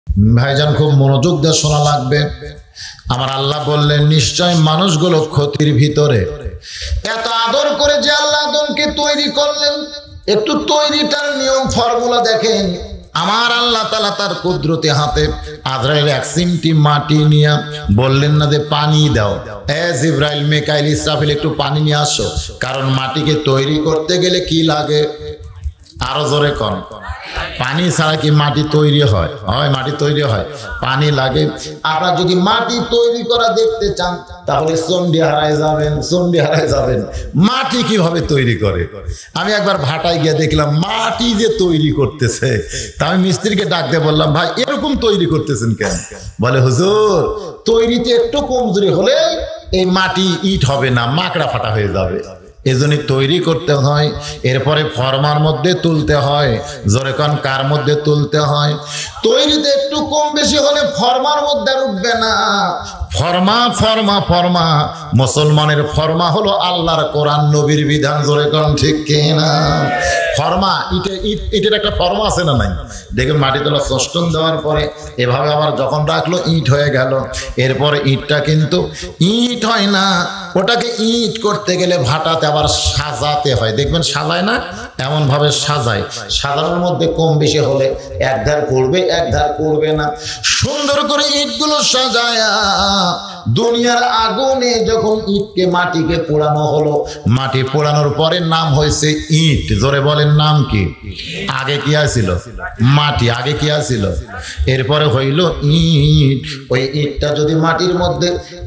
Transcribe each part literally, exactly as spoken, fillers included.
ভাইজান খুব মনোযোগ দিয়ে শোনা লাগবে। আমার আল্লাহ বললেন নিশ্চয় মানুষগুলো ক্ষতির ভিতরে। এত আদর করে যে আল্লাহ আদমকে তৈরি করলেন, একটু তৈরিটার নিয়ম ফর্মুলা দেখেন। আমার আল্লাহ তাআলা তার কুদরতি হাতে আজরাইল এক চিমটি মাটি নিয়ে বললেন না যে পানি দাও, এ জিবরাইল মিকাইল ইসরাফিল একটু পানি নিয়ে আসো, কারণ মাটিকে তৈরি করতে গেলে কি লাগে? আরো জোরে কন, পানি ছাড়া কি মাটি তৈরি হয়? হয়, মাটি তৈরি হয়, পানি লাগে। আপনারা যদি মাটি তৈরি করা দেখতে চান তাহলে চন্ডী হারায় যাবেন, চন্ডী হারায় যাবেন। মাটি কিভাবে তৈরি করে আমি একবার ভাটায় গিয়ে দেখলাম মাটি যে তৈরি করতেছে। তা আমি মিস্ত্রিকে ডাক দিয়ে বললাম, ভাই এরকম তৈরি করতেছেন কেন? বলে হুজুর তৈরিতে একটু কমজোরি হলে এই মাটি ইট হবে না, মাকড়া ফাটা হয়ে যাবে, এজন্য তৈরি করতে হয়। এরপরে ফর্মার মধ্যে তুলতে হয়। জোরে কোন কার মধ্যে তুলতে হয়? তৈরিতে একটু কম বেশি হলে ফর্মার মধ্যে উঠবে না। ফর্মা ফর্মা ফর্মা মুসলমানের ফর্মা হলো আল্লাহর কোরআন নবীর বিধান। জোরে কোন ঠিক কিনা? ফর্মা ইটে ইট ইটের একটা ফর্মা আছে না নাই? দেখুন মাটি তোলা চষ্টন দেওয়ার পরে এভাবে আবার যখন রাখলো ইট হয়ে গেল। এরপরে ইটটা কিন্তু ইট হয় না, ওটাকে ইট করতে গেলে ভাটাতে আবার সাজাতে হয়। দেখবেন সাজায় না, এমন ভাবে সাজায়। সাজানোর মধ্যে কম বেশি হলে এক ধার করবে এক ধার করবে না। সুন্দর করে ইটগুলো সাজায়া দুনিয়ার আগুনে যখন ইটকে মাটিকে পোড়ানো হলো, মাটি পোড়ানোর পরে নাম হয়েছে ইট। জোরে বলেন নাম কি? আগে কি আছিল? মাটি। আগে কি আছিল? এরপরে হইল ইট। ওই ইটটা যদি মাটির মধ্যে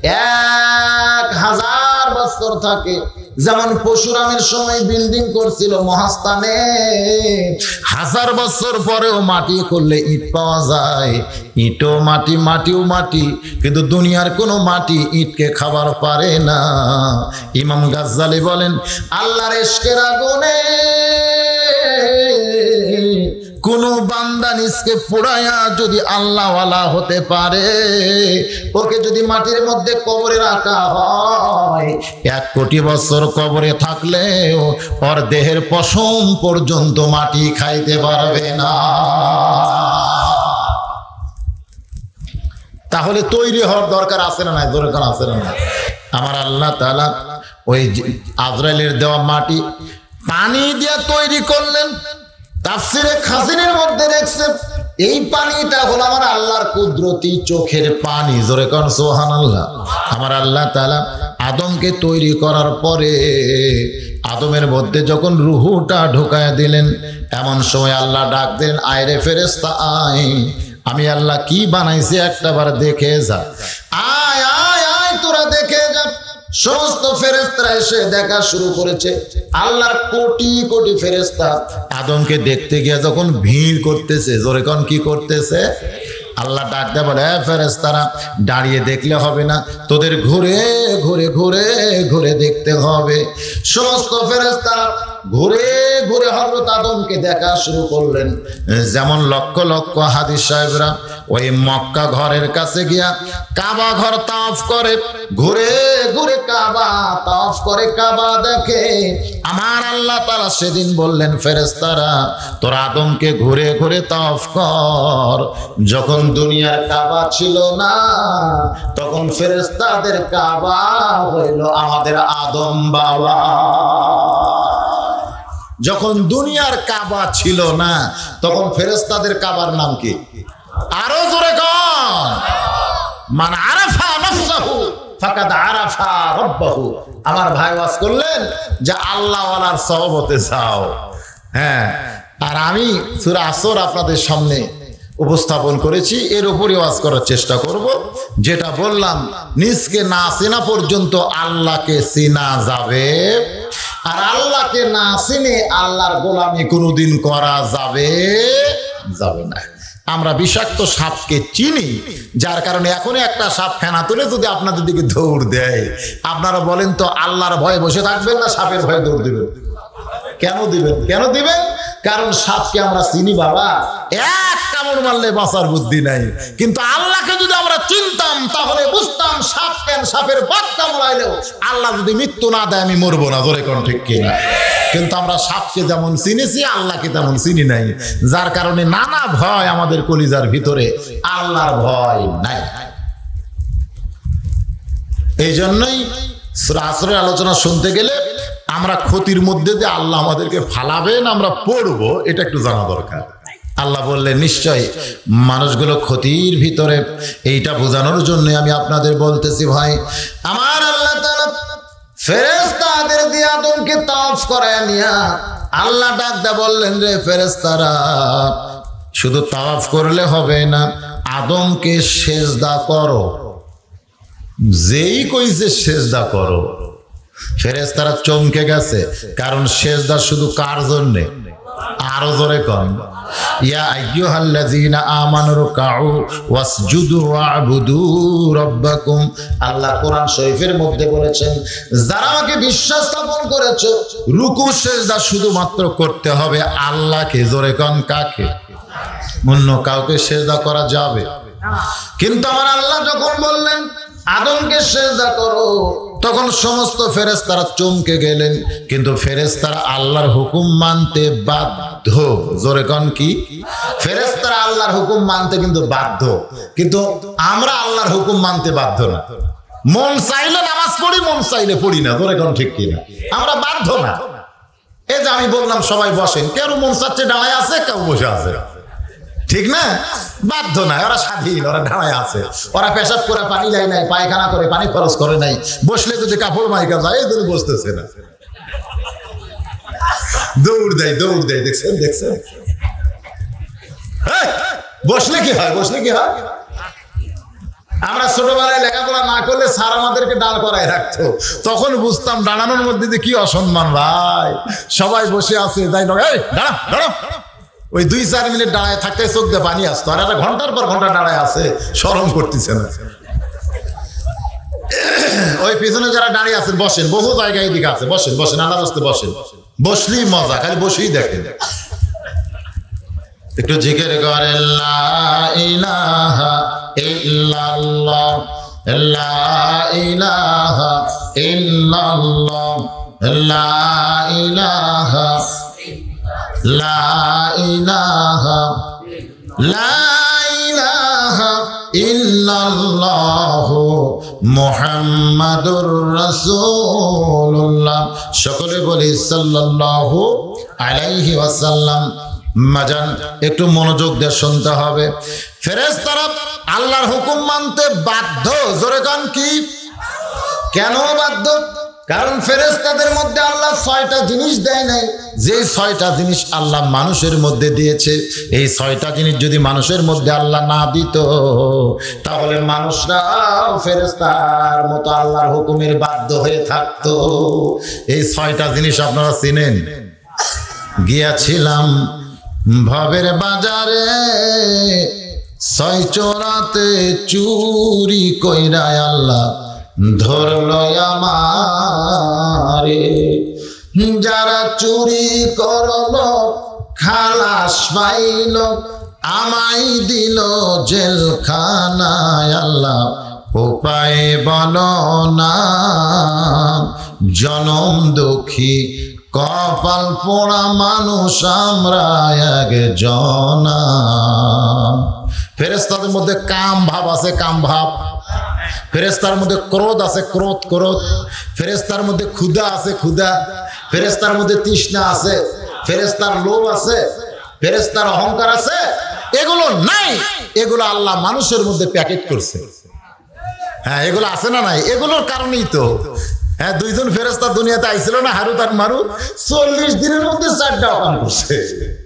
এক হাজার বছর থাকে, যেমন পরশুরামের সময় বিল্ডিং করছিল মহাস্থানে, হাজার বছর পরেও মাটি করলে ইট পাওয়া যায়। ইটও মাটি, মাটিও মাটি, কিন্তু দুনিয়ার কোনো মাটি ইটকে খাবার পারে না। ইমাম গাজ্জালি বলেন আল্লাহর ইশকের আগুনে কোন বান্দা নিজকে পোড়ায়া যদি আল্লাহওয়ালা হতে পারে, ওকে যদি মাটির মধ্যে কবরে রাখা হয়, এক কোটি বছর কবরে থাকলেও ওর দেহের পশম পর্যন্ত মাটি খাইতে পারবে না। তাহলে তৈরি হওয়ার দরকার আছে না নাই? দরকার আছে না নাই? আমার আল্লাহ তাআলা ওই আজরাইলের দেওয়া মাটি পানি দিয়ে তৈরি করলেন। তাফসীরে খাজিনের মধ্যে দেখছেন এই পানিটা হলো আমার আল্লাহর কুদরতি চোখের পানি। জোরে কোন সুবহানাল্লাহ। আমার আল্লাহ তাআলা আদমকে তৈরি করার পরে আদমের মধ্যে যখন রুহুটা ঢোকায় দিলেন, এমন সময় আল্লাহ ডাক দিলেন, আয় রে ফেরেশতা আয়, আমি আল্লাহ কি বানাইছি একটাবার দেখে যা। আয় আয় আয় তোরা দেখে যা। সমস্ত ফেরেশতারা এসে দেখা শুরু করেছে। আল্লাহর কোটি কোটি ফেরেশতা আদমকে দেখতে গিয়ে যখন ভিড় করতেছে, জোরে কোন কি করতেছে? আল্লাহ ডাক দেয় বলে, এ ফেরেশতারা দাঁড়িয়ে দেখলে হবে না, তোদের ঘুরে ঘুরে ঘুরে ঘুরে দেখতে হবে। সমস্ত ফেরেশতারা ঘুরে ঘুরে হযরত আদমকে দেখা শুরু করলেন। যেমন লক্ষ লক্ষ হাদিস সাহেবরা ওই মক্কা ঘরের কাছে গিয়া কাবা ঘর তাওয়াফ করে, ঘুরে ঘুরে কাবা তাওয়াফ করে, কাবা দেখে। আমার আল্লাহ তাআলা সেদিন বললেন, ফেরেশতারা তোরা আদমকে ঘুরে ঘুরে তাওয়াফ কর। যখন দুনিয়ার কাবা ছিল না, তখন ফেরেশতাদের কাবা হইল আমাদের আদম বাবা। যখন দুনিয়ার কাবা ছিল না, তখন ফেরেশতাদের কাবার নাম কি? আরো জোরে কোন? মান আরাফা নাফসাহু ফাকাদ আরাফা রাব্বাহু। আমার ভাই ওয়াজ করলেন যে আল্লাহ ওয়ালার সহবতে যাও। হ্যাঁ, আর আমি সূরা আসর আপনাদের সামনে উপস্থাপন করেছি, এর উপরে ওয়াজ করার চেষ্টা করব। যেটা বললাম, নিজকে না চেনা পর্যন্ত আল্লাহকে চেনা যাবে, আর আল্লাহকে না চিনে আল্লাহর গোলামি কোনোদিন করা যাবে যাবে না। আমরা বিষাক্ত সাপকে চিনি, যার কারণে এখনই একটা সাপ ফেনা তুলে যদি আপনাদের দিকে দৌড় দেয়, আপনারা বলেন তো আল্লাহর ভয়ে বসে থাকবেন না সাপের ভয়ে দৌড় দিবেন? কেন দিবেন? কেন দিবেন? কারণ সাপকে আমরা চিনি বাবা। এক কামড় কামড় মারলে বাঁচার বুদ্ধি নাই, কিন্তু আল্লাহকে যদি আমরা চিনতাম তাহলে বুঝতাম সাপ কেন সাপের বাদ কামড়াইলেও আল্লাহ যদি মৃত্যু না দেয় আমি মরবো না, ধরে কোন ঠিক কিনা। কিন্তু আমরা সাপকে যেমন চিনেছি আল্লাহকে তেমন চিনি নাই, যার কারণে নানা ভয় আমাদের কলিজার ভিতরে, আল্লাহর ভয় নাই। এই জন্যই সূরা আসরের আলোচনা শুনতে গেলে আমরা ক্ষতির মধ্যে যে আল্লাহ আমাদেরকে ফালাবেন আমরা পড়বো এটা একটু জানা দরকার। আল্লাহ বললেন নিশ্চয় মানুষগুলো ক্ষতির ভিতরে, এইটা বোঝানোর জন্য আমি আপনাদের বলতেছি ভাই আমার আল্লাহ তাআলা ফেরেশতাদের দিয়ে আদমকে তাওয়াফ করায় নিয়া আল্লাহ ডাক দা বললেন রে ফেরেশতারা শুধু তাওয়াফ করলে হবে না, আদমকে সেজদা করো। যেই কইছে সেজদা করো, ফেরেশতারা চমকে গেছে, কারণ সেজদা শুধু কার জন্য? আরো জোরে কন, ইয়া আইয়ুহাল্লাযীনা আমানু রুকউ ওয়াসজুদু ওয়া'বুদু রাব্বাকুম। আল্লাহ কোরআন শরীফের মধ্যে বলেছেন যারা আমাকে বিশ্বাস স্থাপন করেছো রুকু সেজদা শুধুমাত্র করতে হবে আল্লাহকে। জোরে কন কাকে? অন্য কাউকে সেজদা করা যাবে? কিন্তু আমার আল্লাহ যখন বললেন আদমকে সেজদা করো তখন সমস্ত ফেরেশতারা চমকে গেলেন, কিন্তু ফেরেশতারা আল্লাহর হুকুম মানতে বাধ্য। জোরে কন কি? ফেরেশতারা আল্লাহর হুকুম মানতে কিন্তু বাধ্য, কিন্তু আমরা আল্লাহর হুকুম মানতে বাধ্য না। মন চাইলে নামাজ পড়ি, মন চাইলে পড়ি না। জোরে কন ঠিক কিনা? আমরা বাধ্য না। এই যে আমি বললাম সবাই বসেন, কেউ মন চাচ্ছে দাঁড়ায় আছে, কেউ বসে আছে, ঠিক না? বাধ্য নাই, ওরা স্বাধীন, ওরা ঢাড়ায় আছে, ওরা পেশাব করে পানি যায় নাই, পায়খানা করে পানি খরচ করে নাই, বসলে যদি কাপড় মাইকা যায় এই জন্য বসতেছে না, দৌড় দেয় দৌড় দেয়। দেখছেন দেখছেন বসলে কি হয়? বসলে কি হয়? আমরা ছোটবেলায় লেখাপড়া না করলে স্যার আমাদেরকে দাঁড় করায় রাখতো, তখন বুঝতাম দাঁড়ানোর মধ্যে যে কি অসম্মান ভাই। সবাই বসে আছে, যাই না এই দাঁড়া দাঁড়া, ওই দুই চার মিনিট দাঁড়ায় থাকতে চোখ দিয়ে পানি আসতো, আর একটা ঘন্টার পর ঘন্টা দাঁড়ায় আছে, শরম করতেছে না। ওই পিছনে যারা দাঁড়িয়ে আছেন বসেন, বহু জায়গায় এদিকে আছে, বসেন বসেন, আল্লাহর রাস্তে বসেন, বসলেই মজা, খালি বসেই দেখেন। একটু জিকির করেন লা ইলাহা ইল্লাল্লাহ লা ইলাহা ইল্লাল্লাহ লা ইলাহা লা ইলাহা লা ইলাহা ইল্লাল্লাহু মুহাম্মাদুর রাসূলুল্লাহ। সকলে বলি সাল্লাল্লাহু আলাইহি ওয়াসাল্লাম। মাজান একটু মনোযোগ দিয়ে শুনতে হবে। ফেরেশতারা আল্লাহর হুকুম মানতে বাধ্য। জোরে কান কি? কেন বাধ্য? কারণ ফেরেশতাদের মধ্যে আল্লাহ ছয়টা জিনিস দেয় নাই, যে ছয়টা জিনিস আল্লাহ মানুষের মধ্যে দিয়েছে। এই ছয়টা জিনিস যদি মানুষের মধ্যে আল্লাহ না দিত তাহলে মানুষরা ফেরেশতার মতো আল্লাহর হুকুমের বাধ্য হয়ে থাকতো। এই ছয়টা জিনিস আপনারা চিনেন? গিয়াছিলাম ভবের বাজারে, ছয় চোরাতে চুরি কইরা আল্লাহ ধরলো আমারে। যারা চুরি করলো খালাস পাইল, আমায় দিল জেলখানায়। আল্লাহ উপায় বলো না, জনম দুঃখী কপাল পোড়া মানুষ আমরা একজন। ফেরেশতাদের মধ্যে কাম ভাব আছে, কাম ভাব। ফেরেশতার মধ্যে ক্রোধ আছে, ক্রোধ ক্রোধ। ফেরেশতার মধ্যে ক্ষুধা আছে, ক্ষুধা। ফেরেশতার মধ্যে তৃষ্ণা আছে, ফেরেশতার লোভ আছে, ফেরেশতার অহংকার আছে। এগুলো নাই, এগুলো আল্লাহ মানুষের মধ্যে প্যাকেট করছে। হ্যাঁ, এগুলো আছে না নাই? এগুলোর কারণেই তো হ্যাঁ দুইজন ফেরেশতা দুনিয়াতে আইছিল না, হারুত আর মারুত, চল্লিশ দিনের মধ্যে চারটা অকাম করছে।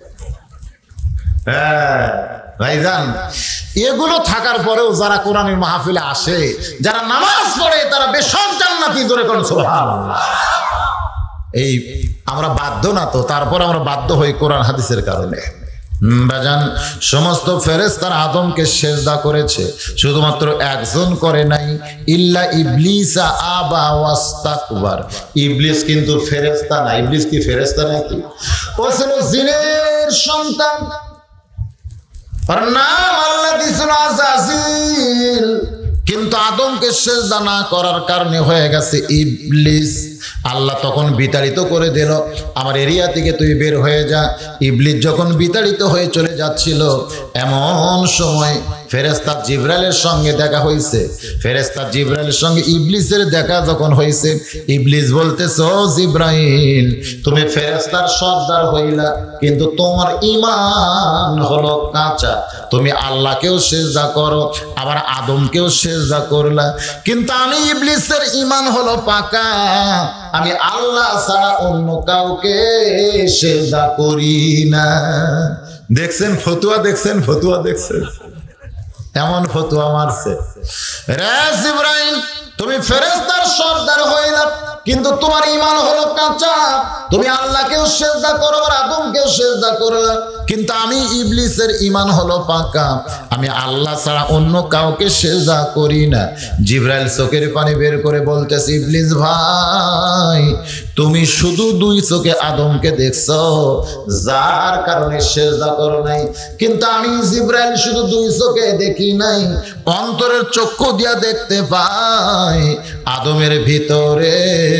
হ্যাঁ ভাইজান, এগুলো থাকার পরেও যারা কোরআনের মাহফিলে আসে, যারা নামাজ পড়ে, তারা বেশক জান্নাতি। জোরে কোন সুবহানাল্লাহ। এই আমরা বাধ্য না তো, তারপর আমরা বাধ্য হই কোরআন হাদিসের কারণে। বাজান, সমস্ত ফেরেশতারা আদমকে সেজদা করেছে, শুধুমাত্র একজন করে নাই, ইল্লা ইবলিসা আবা ওয়াস্তাকবার। ইবলিস কিন্তু ফেরেশতা না। ইবলিস কি ফেরেশতা নাকি? ও ছিল জিনের সন্তান। আর নাম আল্লাহ দিয়েছিল আজাজিল, কিন্তু আদমকে সিজদা না করার কারণে হয়ে গেছে ইবলিস। আল্লাহ তখন বিতাড়িত করে দিল, আমার এরিয়া থেকে তুই বের হয়ে যা। ইবলিস যখন বিতাড়িত হয়ে চলে যাচ্ছিল, এমন সময় ফেরেশতা জিবরাইলের সঙ্গে দেখা হয়েছে। ফেরেশতা জিবরাইলের সঙ্গে ইবলিসের দেখা যখন হয়েছে, ইবলিস বলতেছে, ও জিবরাইল, তুমি ফেরেশতার সর্দার হইলা, কিন্তু তোমার ঈমান হলো কাঁচা। তুমি আল্লাহকেও সিজদা করো, আবার আদমকেও সিজদা করলা, কিন্তু আমি ইবলিসের ঈমান হলো পাকা, আমি আল্লাহ ছাড়া অন্য কাউকে সিজদা করি না। দেখছেন ফতুয়া, দেখছেন ফতুয়া, দেখছেন এমন ফতুয়া মারছে। রে জিবরাইল, তুমি ফেরেশতার সর্দার হইলা, কিন্তু তোমার ঈমান হলো কাঁচা। তুমি আল্লাহকেও সিজদা করো আর আদমকেও সিজদা করলা, কিন্তু আমি ইবলিসের ঈমান হলো পাকা, আমি আল্লাহ ছাড়া অন্য কাউকে সিজদা করি না। জিবরাইল চোখের পানি বের করে বলতেছে, ইবলিস ভাই, তুমি শুধু দুই চোখে আদমকে দেখছো, যার কারণে সিজদা করো নাই, কিন্তু আমি জিবরাইল শুধু দুই চোখে দেখি নাই, অন্তরের চক্ষু দিয়া দেখতে পাই, আদমের ভিতরে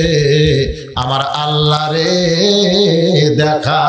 আমার আল্লাহ রে দেখা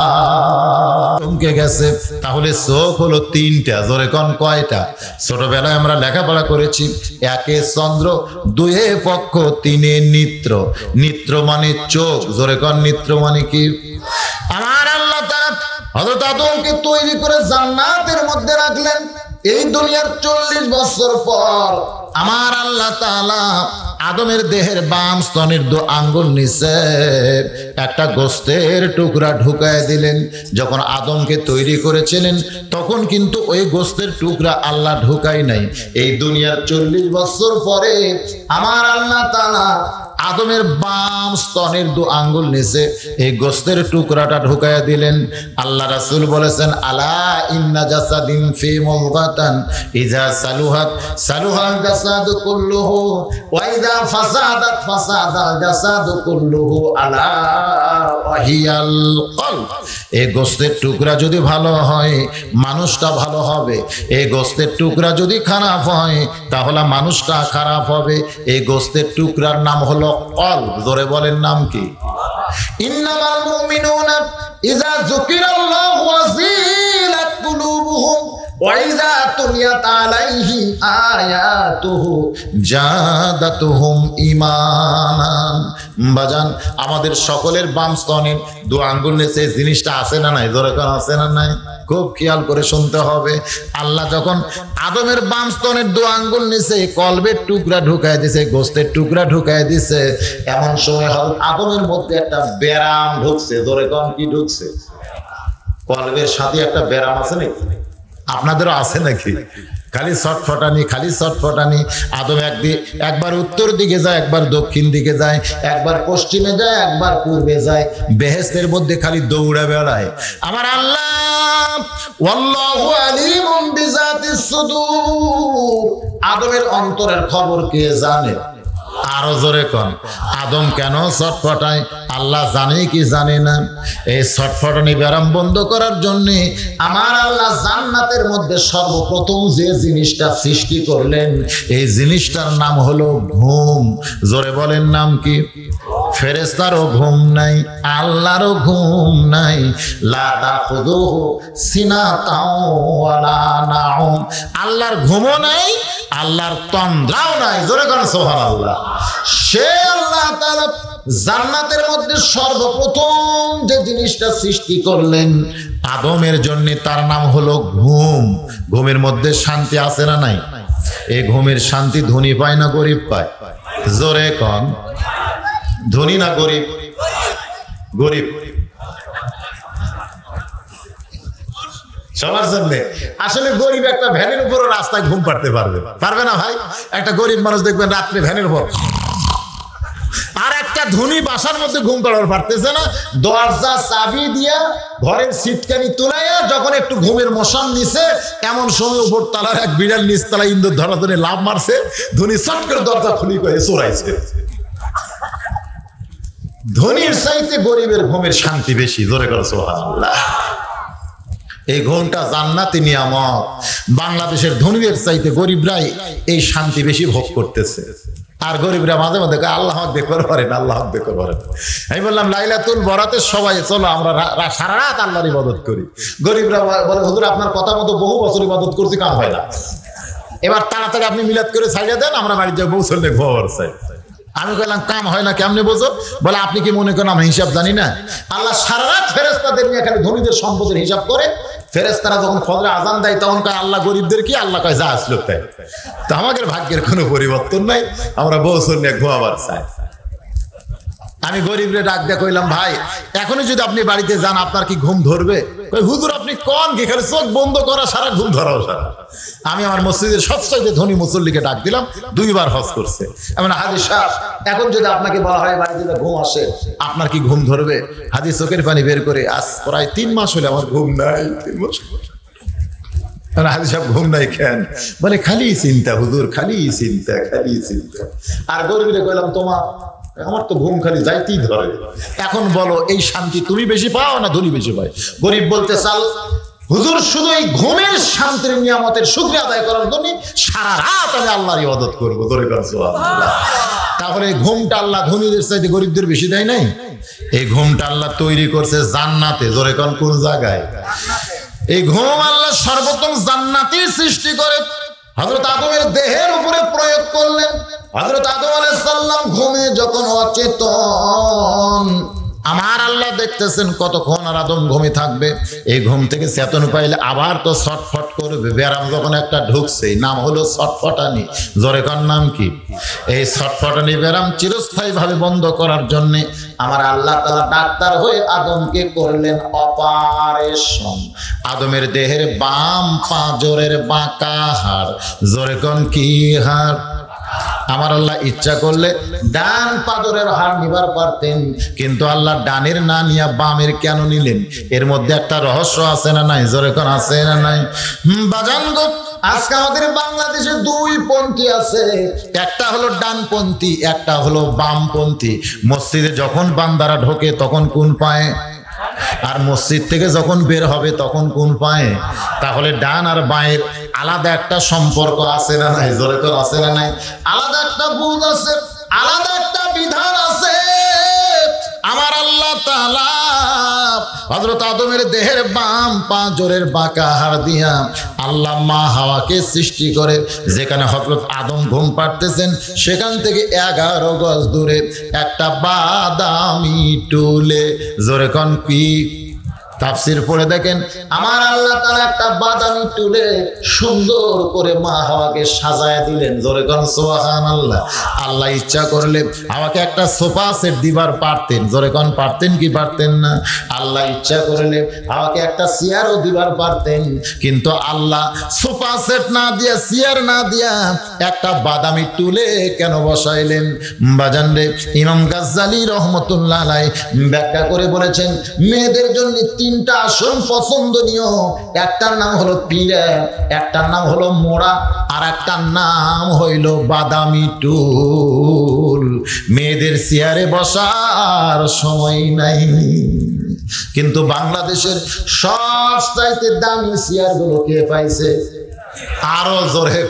যায়। চমকে গেছে। তাহলে চোখ হলো তিনটা, জোরে কোন কয়টা? ছোটবেলায় আমরা লেখাপড়া করেছি, একে চন্দ্র, দুয়ে পক্ষ, তিনে নিত্র। নিত্র মানে চোখ, জোরে কোন নিত্র মানে কি? আমার আল্লাহ তাআলা হযরত আদমকে তৈরি করে জান্নাতের মধ্যে রাখলেন। এই দুনিয়ার চল্লিশ বছর পর আমার আল্লাহ তাআলা আদমের দেহের বাম স্তনের দু আঙ্গুল নিচে একটা গোস্তের টুকরা ঢুকায় দিলেন। যখন আদমকে তৈরি করেছিলেন, তখন কিন্তু ওই গোস্তের টুকরা আল্লাহ ঢুকাই নাই। এই দুনিয়ার চল্লিশ বছর পরে আমার আল্লাহ তাআলা আদমের বাম স্তনের দু আঙ্গুল নিচে এই গোস্তের টুকরাটা ঢুকায় দিলেন। আল্লাহ রাসূল বলেছেন, আলা ইন্না জাসাদিন ফি মুলগাতান ইজা সালুহাত সালুহাল জাসাদু কুল্লুহু ওয়া ইজা ফাসাদাত ফাসাদাল জাসাদু কুল্লুহু আলা ওয়াহিয়াল কলব। এই গোস্তের টুকরা যদি ভালো হয়, মানুষটা ভালো হবে। এই গোস্তের টুকরা যদি খারাপ হয়, তাহলে মানুষটা খারাপ হবে। এই গোস্তের টুকরার নাম হলো কলব। জোরে বলেন, নাম কি? ইন্নামাল মুমিনুনা ইযা যুকিরাল্লাহু ওয়াজিলাত কুলুবুহুম ওয়া ইযা তুলিয়াত আলাইহিম আয়াতুহু জাদাতুহুম ঈমানান। বাজান, আমাদের সকলের বাম স্তনের দু আঙ্গুল নিচে জিনিসটা আছে না নাই? জোরে কোন আছে না নাই? খুব খেয়াল করে শুনতে হবে। আল্লাহ যখন আদমের বাম স্তনের দু আঙ্গুল নিচে কলবের টুকরা ঢুকায় দিছে, গোস্তের টুকরা ঢুকায় দিছে, এমন সময় আদমের মধ্যে একটা ব্যারাম ঢুকছে। জোরে কোন কি ঢুকছে? কলবের সাথে একটা ব্যারাম আছে নাকি? আপনাদেরও আছে নাকি? খালি ছটফটানি, খালি ছটফটানি। আদম একদিকে একবার উত্তর দিকে যায়, একবার দক্ষিণ দিকে যায়, একবার পশ্চিমে যায়, একবার পূর্বে যায়। বেহেশতের মধ্যে খালি দৌড়া বেড়ায়। আমার আল্লাহ ওয়াল্লাহু আলিমুম বিজাতিস সুদূর, আদমের অন্তরের খবর কে জানে? আরো জোরে কোন, আদম কেন ছটফটায় আল্লাহ জানে কি জানে না? এই ছটফটানি ব্যারাম বন্ধ করার জন্য আমার আল্লাহ জান্নাতের মধ্যে সর্বপ্রথম যে জিনিসটা সৃষ্টি করলেন, এই জিনিসটার নাম হলো ঘুম। জোরে বলেন, নাম কি? ফেরেশতারও ঘুম নাই, আল্লাহরও ঘুম নাই। লা তাখুযুহু সিনাতাও ওয়ালা নাউম। আল্লাহর ঘুমও নাই, আল্লাহর তন্দ্রাও নাই। জোরে কোন সুবহানাল্লাহ। সে আল্লাহ তাআলা জান্নাতের মধ্যে সর্বপ্রথম যে জিনিসটা সৃষ্টি করলেন আদমের জন্য, তার নাম হলো ঘুম। ঘুমের মধ্যে শান্তি আছে না নাই? এই ঘুমের শান্তি ধনী পায় না গরিব পায়? জোরে কোন, ধনী না গরিব? গরিব সবার জন্য। আসলে গরিব একটা ভ্যানের উপরও রাস্তায় ঘুম পাড়তে পারবে পারবে না ভাই? একটা গরিব মানুষ দেখবেন রাত্রে ভ্যানের উপর, আর একটা ধনী বাসার মধ্যে ঘুম পাড়ার পারতেছে না। দরজা চাবি দিয়া ঘরের সিটকানি তুলাইয়া যখন একটু ঘুমের মশান নিছে, এমন সময় উপর তালার এক বিড়াল নিচ তালা ইন্দুর ধরা ধরে লাভ মারছে, ধনী চট করে দরজা খুলি করে চোরাইছে। ধনীর চাইতে গরিবের ঘুমের শান্তি বেশি। জোরে করে সুবহানাল্লাহ। এই ঘুমটা জান্নাতি নিয়ামত। বাংলাদেশের ধনীদের চাইতে গরিবরাই এই শান্তি বেশি ভোগ করতেছে, আর গরিবরা মাঝে মাঝে আল্লাহ দেখবার পারেন, আল্লাহ দেখবার পারেন। আমি বললাম লাইলাতুল বরাতে সবাই চলো আমরা সারা রাত আল্লাহর ইবাদত করি। গরিবরা বলে হুজুর আপনার কথা মতো বহু বছর ইবাদত করছি, কাম হয় না, এবার তাড়াতাড়ি আপনি মিলাদ করে ছাইড়া দেন, আমরা বাড়িতে যাবো বউ চললে ঘর চাই। আমি বললাম কাম হয় না কেমনে বোঝো? বলে আপনি কি মনে করেন আমরা হিসাব জানি না? আল্লাহ সারা রাত ফেরেশতাদের নিয়ে এখানে ধনীদের সম্পদের হিসাব করে। ফেরেশতারা যখন ফজরে আজান দেয় তখন কয় আল্লাহ গরিবদের কি? আল্লাহ কয় যা আসলো তাই। তো আমাদের ভাগ্যের কোনো পরিবর্তন নাই, আমরা বছর নিয়ে ঘুমাবার চাই। আমি গরিবরে ডাক দিয়ে কইলাম ভাই এখনই যদি আপনি বাড়িতে যান আপনার কি ঘুম ধরবে? হুজুর আপনি কোন কি খালি চোখ বন্ধ করা সারা ঘুম ধরাও সারা। আমি আমার মসজিদের সবচেয়ে ধনী মুসল্লিকে ডাক দিলাম, দুইবার হজ করছে। এমন হাজি সাহেব এখন যদি আপনাকে বলা হয় বাড়িতে ঘুম আসে আপনার কি ঘুম ধরবে? হাজি চোখের পানি বের করে আজ প্রায় তিন মাস হলে আমার ঘুম নাই। তিন মাস হাজি সাহেব ঘুম নাই কেন? বলে খালি চিন্তা হুজুর, খালি চিন্তা, খালি চিন্তা। আর গরিবরে কইলাম তোমার আমার তো ঘুম খালি যাইতেই ধরে। এখন বলো এই শান্তি তুমি বেশি পাও না ধনী বেশি পায়? গরিব বলতে চাল হুজুর শুধু এই ঘুমের শান্তির নিয়ামতের শুকরিয়া আদায় করার জন্য সারা রাত আমি আল্লাহর ইবাদত করবো। ধরে সুবহানাল্লাহ। তাহলে ঘুমটা আল্লাহ ধনীদের চাইতে গরিবদের বেশি দেয় নাই? এই ঘুমটা আল্লাহ তৈরি করছে জান্নাতে। জোরে কোন কোন জায়গায়? এই ঘুম আল্লাহ সর্বপ্রথম জান্নাতেই সৃষ্টি করে হযরত আদমের দেহের উপরে প্রয়োগ করলেন। হযরত আদম আলাইহিস সালাম ঘুমে যখন অচেতন, আমার আল্লাহ দেখতেছেন কতক্ষণ আর আদম ঘুমে থাকবে। এই ঘুম থেকে চেতন পাইলে আবার তো ছটফট করবে। ব্যারাম যখন একটা ঢুকছে নাম হলো ছটফটানি। জোরে কোন নাম কি? এই ছটফটানি ব্যারাম চিরস্থায়ী ভাবে বন্ধ করার জন্য আমার আল্লাহ তাআলা ডাক্তার হয়ে আদমকে করলেন অপারেশন। আদমের দেহের বাম পাঁজরের বাঁকা হাড়, জোরে কোন কি হাড়? আমার আল্লাহ ইচ্ছা করলে ডান পাঁজরের হাড় নিবার পারতেন, কিন্তু আল্লাহ ডানের না নিয়া বামের কেন নিলেন? এর মধ্যে একটা রহস্য আছে না নাই? জোরে কোন আছে না নাই? হুম বাজান গো, আজকে আমাদের বাংলাদেশে দুই পন্থী আছে, একটা হলো ডানপন্থী, একটা হলো বামপন্থী। মসজিদে যখন বান্দারা ঢোকে তখন কোন পায়ে, আর মসজিদ থেকে যখন বের হবে তখন কোন পায়ে? তাহলে ডান আর বাঁয়ের আলাদা একটা সম্পর্ক আছে না নাই? জোরে করে আছে না নাই? আলাদা একটা বুঝ আছে, আলাদা একটা বিধান আছে। আমার আল্লাহ তাআলা হযরত আদমের দেহের বাম পাঁজরের বাঁকা হাড় দিয়া আল্লাহ মা হাওয়াকে সৃষ্টি করে। যেখানে হযরত আদম ঘুম পাড়তেছেন সেখান থেকে এগারো গজ দূরে একটা বাদামি টুলে, জোরে কোন কি? তাফসীর পড়ে দেখেন আমার আল্লাহ তাআলা একটা বাদামি টুলে সুন্দর করে মা হাওয়াকে সাজায় দিলেন। জোরে কোন সুবহানাল্লাহ। আল্লাহ ইচ্ছা করলে হাওয়াকে একটা সোফা সেট দিবার পারতেন। জোরে কোন পারতেন কি পারতেন না? আল্লাহ ইচ্ছা করলে হাওয়াকে একটা চেয়ারও দিবার পারতেন, কিন্তু আল্লাহ সোফা সেট না দিয়া চেয়ার না দিয়া একটা বাদামি টুলে কেন বসাইলেন? বাজান রে, ইমাম গাজ্জালী রাহমাতুল্লাহ আলাইহি ব্যাখ্যা করে বলেছেন মেয়েদের জন্য তিনটা আসন পছন্দনীয়। একটার নাম হলো পীড়া, একটার নাম হলো মোড়া, আর একটার নাম হইল বাদামি টুল। মেয়েদের চেয়ারে বসার সময় নাই, কিন্তু বাংলাদেশের সব চাইতে দামি চেয়ার গুলো কে পাইছে? আরো জোরে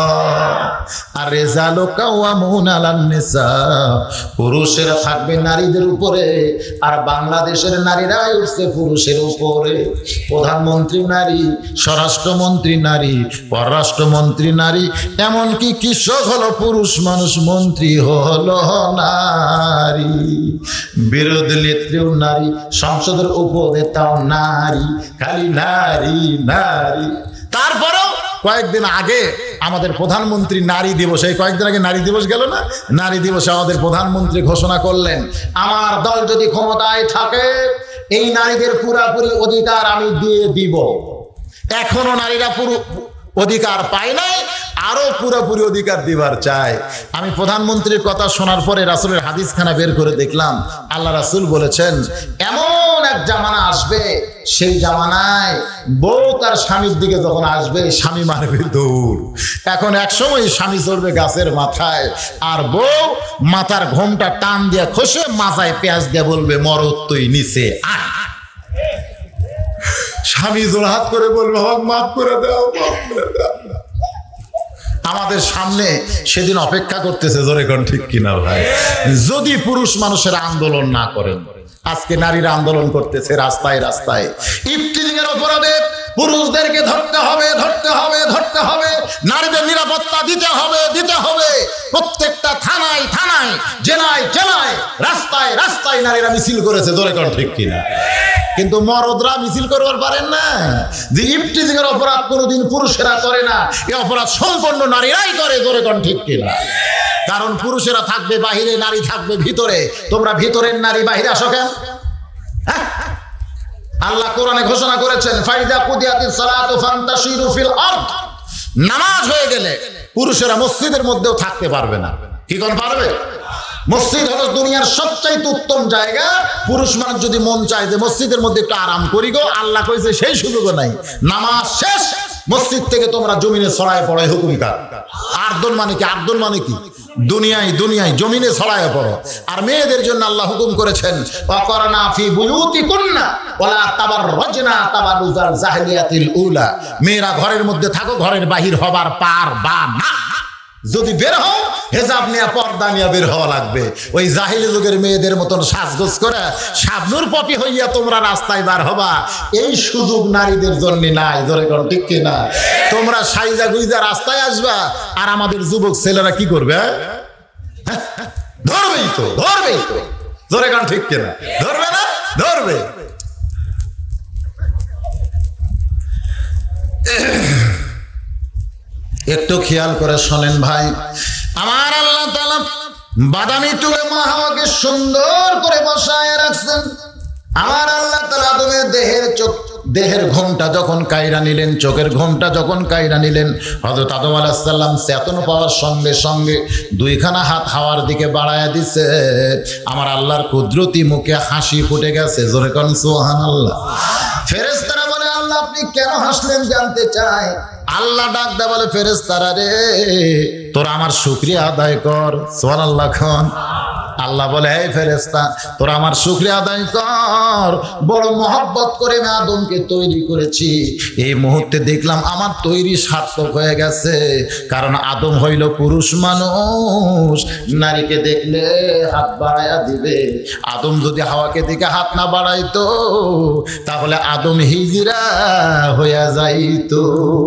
আর রেজালু কাওয়ামুন আলান নিসা, পুরুষেরা থাকবে নারীদের উপরে, আর বাংলাদেশের নারীরাই উঠছে পুরুষের উপরে। প্রধানমন্ত্রী নারী, স্বরাষ্ট্রমন্ত্রী নারী, পররাষ্ট্রমন্ত্রী নারী, এমনকি কৃষক হলো পুরুষ মানুষ, মন্ত্রী হলো নারী, বিরোধী নেত্রীও নারী, সংসদের উপনেতাও নারী, খালি নারী নারী। তারপরেও কয়েকদিন আগে আমাদের প্রধানমন্ত্রী নারী দিবস, এই কয়েকদিন আগে নারী দিবস গেল না? নারী দিবসে আমাদের প্রধানমন্ত্রী ঘোষণা করলেন আমার দল যদি ক্ষমতায় থাকে এই নারীদের পুরোপুরি অধিকার আমি দিয়ে দিব। এখনো নারীরা পুরো অধিকার পায় নাই, আরো পুরোপুরি অধিকার দিবার চাই। আমি প্রধানমন্ত্রীর কথা শোনার পরে রাসূলের হাদিসখানা বের করে দেখলাম, আল্লাহ রাসূল বলেছেন এমন এক জামানা আসবে, সেই জামানায় বউ তার স্বামীর দিকে যখন আসবে স্বামী মারবে দৌড়। এখন এক সময় স্বামী চড়বে গাছের মাথায়, আর বউ মাথার ঘোমটা টান দিয়ে খসে মাথায় পেঁয়াজ দিয়ে বলবে মরদ তুই নিচে আয়। স্বামী জোড়হাত করে বলবে আমাকে মাফ করে দাও, মাফ করে দাও। আমাদের সামনে সেদিন অপেক্ষা করতেছে, জোরে কোন ঠিক কিনা ভাই? যদি পুরুষ মানুষের আন্দোলন না করেন, আজকে নারীরা আন্দোলন করতেছে রাস্তায় রাস্তায়। ইফতিজিং এর অপরাধে পুরুষদেরকে ধরতে হবে, ধরতে হবে, ধরতে হবে। নারীদের নিরাপত্তা দিতে হবে, দিতে হবে। প্রত্যেকটা থানায় থানায়, জেলায় জেলায়, রাস্তায় রাস্তায় নারীরা মিছিল করেছে, জোরে কোন ঠিক কিনা? কিন্তু মরদরা মিছিল করবার পারেন না। যে ইফতিজিং এর অপরাধ কোনোদিন পুরুষেরা করে না, এই অপরাধ সম্পূর্ণ নারীরাই করে, জোরে কোন ঠিক কিনা? কারণ পুরুষেরা থাকবে বাহিরে, নারী থাকবে ভিতরে। তোমরা ভিতরের নারী বাহিরে আসো কেন? আল্লাহ কোরআনে ঘোষণা করেছেন, ফাইদা কুদিয়াতিস সালাতু ফান্তাশিরু ফিল আরদ। নামাজ হয়ে গেলে পুরুষেরা মসজিদের মধ্যেও থাকতে পারবে না। কি কোন পারবে? মসজিদ হলো দুনিয়ার সবচাইতে উত্তম জায়গা। পুরুষ মানুষ যদি মন চায় যে মসজিদের মধ্যে একটু আরাম করি গো, আল্লাহ কইছে সেই সুযোগও নাই। নামাজ শেষ, মসজিদ থেকে তোমরা জমিনে ছড়ায় পড়ো, হুকুম কার? আর্দন মানে কি? আর্দন মানে কি? দুনিয়ায় দুনিয়ায় জমিনে ছড়ায় পড়ো। আর মেয়েদের জন্য আল্লাহ হুকুম করেছেন, ওয়াকরনা ফি বুয়ুতিকুন্না ওয়ালা তাবাররাজনা তাবারুজাল জাহিলিয়াতিল উলা। মেয়েরা ঘরের মধ্যে থাকো, ঘরের বাহির হবার পার বা না। যদি বের হও, হেজাব নিয়ে, পর্দা নিয়ে বের হওয়া লাগবে। ওই জাহিলি যুগের মেয়েদের মতন সাজগোজ করে শাবনূর পপি হইয়া তোমরা রাস্তায় বার হবা, এই সুযোগ নারীদের জন্য নাই, জোরে কোন ঠিক কিনা? তোমরা সাইজা গুইজা রাস্তায় আসবা, আর আমাদের যুবক ছেলেরা কি করবে? ধরবেই তো, ধরবেই তো, জোরে কোন ঠিক কিনা? ধরবে না? ধরবে। একটু খেয়াল করে শোনেন ভাই, আমার আল্লাহ তাআলা বাদামি তুলে মা হাওয়াকে সুন্দর করে বসায় রাখছেন। আমার আল্লাহ তাআলা আদমের দেহের চোখ, দেহের ঘোমটা যখন কায়রা নিলেন, চোখের ঘোমটা যখন কায়রা নিলেন, হযরত আদম আলাইহিস সালাম চেতন পাওয়ার সঙ্গে সঙ্গে দুইখানা হাত হাওয়ার দিকে বাড়ায়া দিছে। আমার আল্লাহর কুদরতি মুখে হাসি ফুটে গেছে, জোরে কোন সুবহানাল্লাহ। ফেরেশতারা বলে, আল্লাহ আপনি কেন হাসলেন জানতে চায়। আল্লাহ ডাক দেয়া বলে, ফেরেশতারা রে, তোরা আমার শুকরিয়া আদায় কর। সুবহানাল্লাহ খান। আল্লাহ বলে, এই ফেরেশতা, তোরা আমার শুকরিয়া আদায় কর। বড় মহব্বত করে আমি আদমকে তৈরি করেছি। এই মুহূর্তে দেখলাম আমার তৈরি সার্থক হয়ে গেছে। কারণ আদম হইল পুরুষ মানুষ, নারীকে দেখলে হাত বাড়াইয়া দিবে। আদম যদি হাওয়াকে দিকে হাত না বাড়াইতো, তাহলে আদম হিজরা হইয়া যাইতো।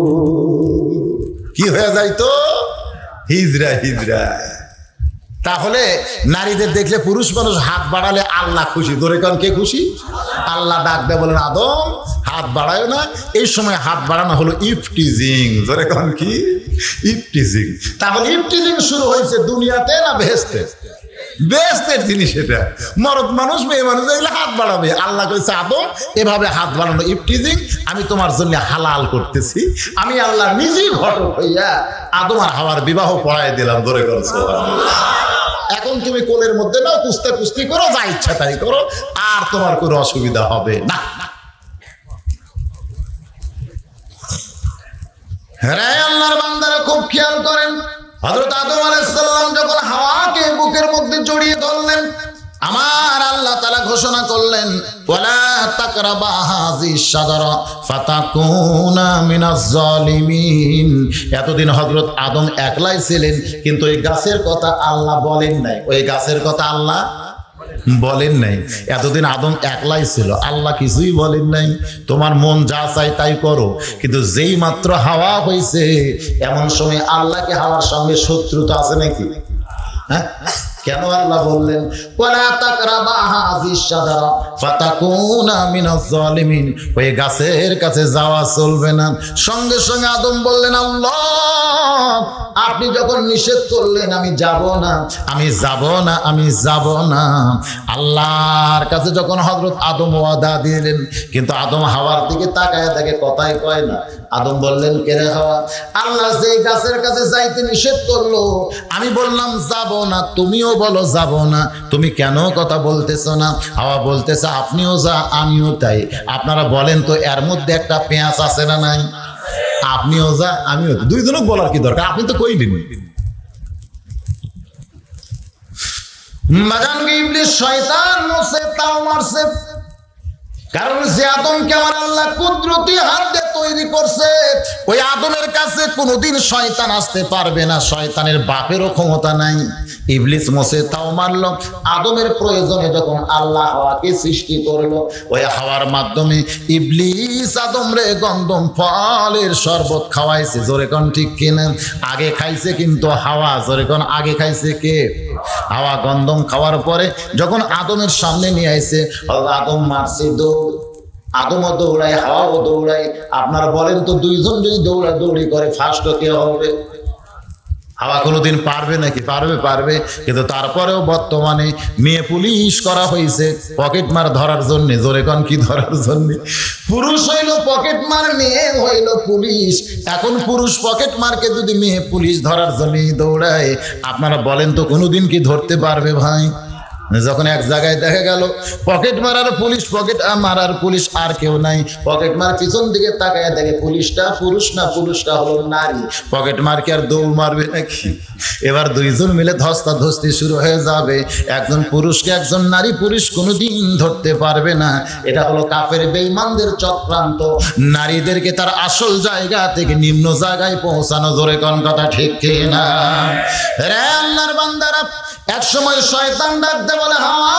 কি হয়ে যাইতো? হিজরা, হিজরা। তাহলে নারীদের দেখলে পুরুষ মানুষ হাত বাড়ালে আল্লাহ খুশি। ধরে কোন কে খুশি? আল্লাহ ডাক দেয়, বলেন আদম হাত বাড়ায় না। এই সময় হাত বাড়ানো হলো ইফটিজিং। ধরে কোন কি? ইফটিজিং। তাহলে ইফটিজিং শুরু হয়েছে দুনিয়াতে না বেহেশতে? বেহেশতের জিনিস এটা। মরদ মানুষ মেয়ে মানুষ এগুলো হাত বাড়াবে। আল্লাহ কইছে, আদম এভাবে হাত বাড়ানো ইফটিজিং আমি তোমার জন্য হালাল করতেছি। আমি আল্লাহ নিজেই ঘটক হইয়া আদম আর হাওয়ার বিবাহ পড়ায় দিলাম। ধরে করছো, এখন তুমি কোলের মধ্যে নাও, কুস্তে কুস্তি করো, যা ইচ্ছা তাই করো, আর তোমার কোনো অসুবিধা হবে না। হ্যাঁ, আল্লাহর বান্দারা খুব খেয়াল করেন। হযরত আদম আলাইহিস সালাম যখন হাওয়াকে বুকের মধ্যে জড়িয়ে ধরলেন, আমার আল্লাহ তাআলা ঘোষণা করলেন, ওয়ালা তাকরাবা হাযিস শাজারা ফাতাকুনা মিনাজ জালিমিন। এতদিন হযরত আদম একলাই ছিলেন, কিন্তু এই গাছের কথা আল্লাহ বলেন নাই। ওই গাছের কথা আল্লাহ বলেন নাই। এতদিন আদম একলাই ছিল, আল্লাহ কিছুই বলেন নাই। তোমার মন যা চাই তাই করো। কিন্তু যেই মাত্র হাওয়া হয়েছে, এমন সময় আল্লাহকে হাওয়ার সঙ্গে শত্রুতা আছে নাকি? হ্যাঁ, কেন আল্লাহ বললেন ওয়ালা তাকরাবা হাযিস শাজারা ফাতাকুনা মিনাজ জালিমিন? ওই গাছের কাছে যাওয়া চলবে না। সঙ্গে সঙ্গে আদম বললেন, আল্লাহ আপনি যখন নিষেধ করলেন আমি যাব না, আমি যাব না, আমি যাব না। আল্লাহর কাছে যখন হযরত আদম ওয়াদা দিলেন, কিন্তু আদম হাওয়ার দিকে তাকায় দেখে কথাই কয় না। আদম বললেন, কে রে হাওয়া, আল্লাহ যেই গাছের কাছে যাইতে নিষেধ করলো আমি বললাম যাব না, তুমিও বলো যাব না, তুমি কেন কথা বলতেছো না? হাওয়া বলতেছে, আপনিও যা আমিও তাই। আপনারা বলেন তো, এর মধ্যে একটা পেঁয়াজ আছে না নাই? আপনিও যা আমিও, দুইজনক বলার কি দরকার? আপনি তো কইলেন। মাজানকে ইবলিস শয়তান মুছে তাও মারছে। কারণ যে আদমকে আমার আল্লাহ কুদরতি হাত দিয়ে তৈরি করছে, ওই আদমের কাছে কোনোদিন শয়তান আসতে পারবে না, শয়তানের বাপেরও ক্ষমতা নাই। ইবলিস মোসে তাও মারল। আদমের প্রয়োজনে যখন আল্লাহ হাওয়াকে সৃষ্টি করলো, ওই হাওয়ার মাধ্যমে ইবলিস আদমরে গন্ধম ফলের শরবত খাওয়াইছে। জোরে কোন ঠিক কিনা? আগে খাইছে কিন্তু হাওয়া। জোরে কোন আগে খাইছে কে? হাওয়া। গন্ধম খাওয়ার পরে যখন আদমের সামনে নিয়ে আইছে, আদম মারছে দৌড়, আদমও দৌড়ায়, হাওয়াও দৌড়ায়। আপনারা বলেন তো, দুইজন যদি দৌড়া দৌড়ি করে ফার্স্ট কে হবে? হাওয়া কোনোদিন পারবে নাকি? পারবে? পারবে। কিন্তু তারপরেও বর্তমানে মেয়ে পুলিশ করা হয়েছে পকেট মার ধরার জন্য। জোরে কোন কি ধরার জন্য? পুরুষ হইল পকেট মার, মেয়ে হইল পুলিশ। এখন পুরুষ পকেট মারকে যদি মেয়ে পুলিশ ধরার জন্য দৌড়ায়, আপনারা বলেন তো কোনোদিন কি ধরতে পারবে ভাই? যখন এক জায়গায় দেখা গেল পকেট মারার পুলিশ, পকেট মারার পুলিশ আর কেউ নাই, পকেট মার পিছন দিকে তাকায় দেখে পুলিশটা পুরুষ না, পুরুষটা হলো নারী। পকেট মার কি আর দৌড় মারবে নাকি? এবার দুইজন মিলে ধস্তাধস্তি শুরু হয়ে যাবে। একজন পুরুষকে একজন নারী পুরুষ কোনোদিন ধরতে পারবে না। এটা হলো কাফের বেঈমানদের চক্রান্ত, নারীদেরকে তার আসল জায়গা থেকে নিম্ন জায়গায় পৌঁছানো। জোরে কোন কথা ঠিক কিনা? রে আল্লাহর বান্দারা, এক সময় শয়তান ডাকতে বলে, হাওয়া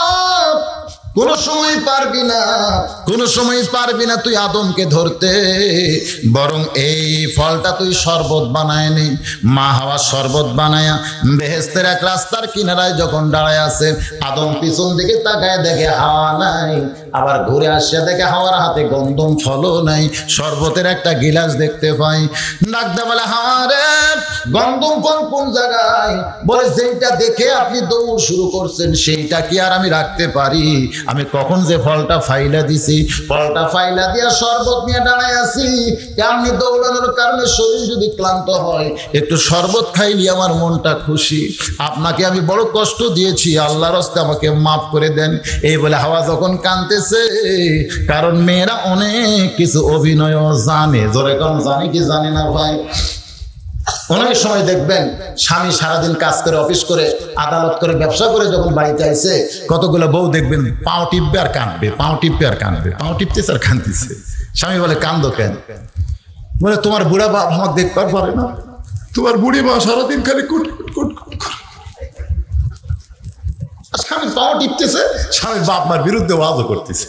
কোন সময় পারবি না, কোন সময় পারবি না তুই আদমকে ধরতে, বরং এই ফলটা তুই শরবত বানায় নি। মা হাওয়া শরবত বানায়া বেহেশতের এক রাস্তার কিনারায় যখন দাঁড়ায় আছে, আদম পিছন দিকে তাকায় দেখে হাওয়া নাই, আবার ঘুরে আসে দেখে হাওয়ার হাতে গন্ধম ফলও নাই, শরবতের একটা গিলাস দেখতে পাই। ডাকতে বলে, হাওয়া রে, গন্ধম ফল কোন জায়গায়? বলে, যেইটা দেখে আপনি দৌড় শুরু করছেন সেইটা কি আর আমি রাখতে পারি? আমি কখন যে ফলটা ফাইলা দিছি, ফলটা ফাইলা দিয়া শরবত নিয়ে দাঁড়ায় আছি। এমনি দৌড়ানোর কারণে শরীর যদি ক্লান্ত হয়, একটু শরবত খাইলি আমার মনটা খুশি। আপনাকে আমি বড় কষ্ট দিয়েছি, আল্লাহর রাস্তে আমাকে মাফ করে দেন। এই বলে হাওয়া যখন কাঁদতেছে, কারণ মেয়েরা অনেক কিছু অভিনয়ও জানে। জোরে কোন জানে কি জানে না ভাই? অনেক সময় দেখবেন স্বামী সারাদিন কাজ করে, অফিস করে, আদালত করে, ব্যবসা করে যখন বাড়িতে আইছে, কতগুলো বউ দেখবেন পাও টিপবে আর কাঁদবে, পাও টিপবে আর কাঁদবে, পাও টিপতেছে আর কাঁদতেছে। স্বামী বলে, কান্দো কেন? বলে, তোমার বুড়া বাপ আমাকে দেখবার পারে না, তোমার বুড়ি মা সারাদিন খালি কুট কুট কুট কুট। স্বামী পাও টিপতেছে, স্বামীর বাপ মার বিরুদ্ধে ওয়াজও করতেছে।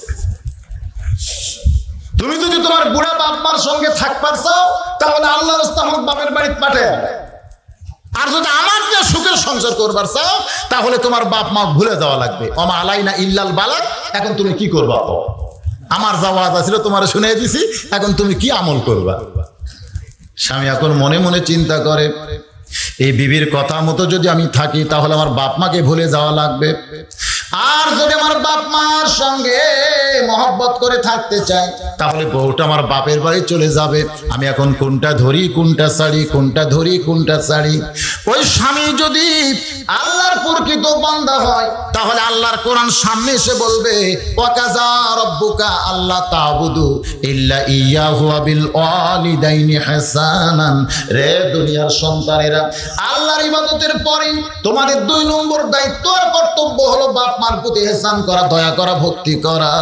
তুমি যদি তোমার বুড়া বাপ মার সঙ্গে থাকবার চাও, তাহলে আল্লাহ রাস্তা আমার বাপের বাড়িতে পাঠে। আর যদি আমার যে সুখের সংসার করবার চাও, তাহলে তোমার বাপ মা ভুলে যাওয়া লাগবে। ওমা আলাইনা ইল্লাল বালাগ। এখন তুমি কি করবা? আমার যা ওয়াজ ছিল তোমার শুনে দিছি, এখন তুমি কি আমল করবা? স্বামী এখন মনে মনে চিন্তা করে, এই বিবির কথা মতো যদি আমি থাকি, তাহলে আমার বাপ মাকে ভুলে যাওয়া লাগবে। আর যদি আমার বাপ মার সঙ্গে মহব্বত করে থাকতে চাই, তাহলে বউটা আমার বাপের বাড়ি চলে যাবে। আমি এখন কোনটা ধরি কোনটা ছাড়ি, কোনটা ধরি কোনটা ছাড়ি? ওই স্বামী যদি আল্লাহর প্রকৃত বান্দা হয়, তাহলে আল্লাহর কোরআন সামনে এসে বলবে, ওয়াকাযা রাব্বুকা আল্লা তা'বুদু ইল্লা ইয়াহু ওয়া বিল ওয়ালিদাইনি হাসানান। রে দুনিয়ার সন্তানেরা, আল্লাহর ইবাদতের পরে তোমাদের দুই নম্বর দায়িত্ব আর কর্তব্য হলো বাপ মার প্রতি ইহসান করা, দয়া করা, ভক্তি করা।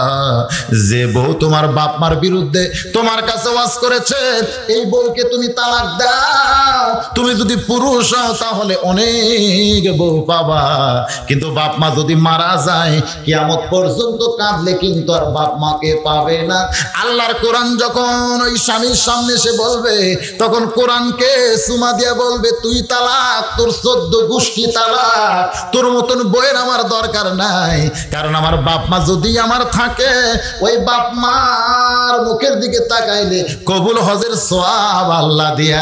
যে বউ তোমার বাপ মার বিরুদ্ধে তোমার কাছে ওয়াজ করেছে, এই বউকে তুমি তালাক দাও। তুমি যদি পুরুষ হও তাহলে অনেক বউ পাবা, কিন্তু বাপ মা যদি মারা যায়, কিয়ামত পর্যন্ত কাঁদলে কিন্তু আর বাপ মাকে পাবে না। আল্লাহর কোরআন যখন ওই স্বামীর সামনে এসে বলবে, তখন কোরআনকে সুমা দিয়ে বলবে, তুই তালাক, তোর চোদ্দ গোষ্ঠী তালাক, তোর মতন বইয়ের আমার দরকার নাই। কারণ আমার বাপ মা যদি আমার থাকে, ওই বাপ মার মুখের দিকে তাকাইলে কবুল হজের সওয়াব আল্লাহ দিয়া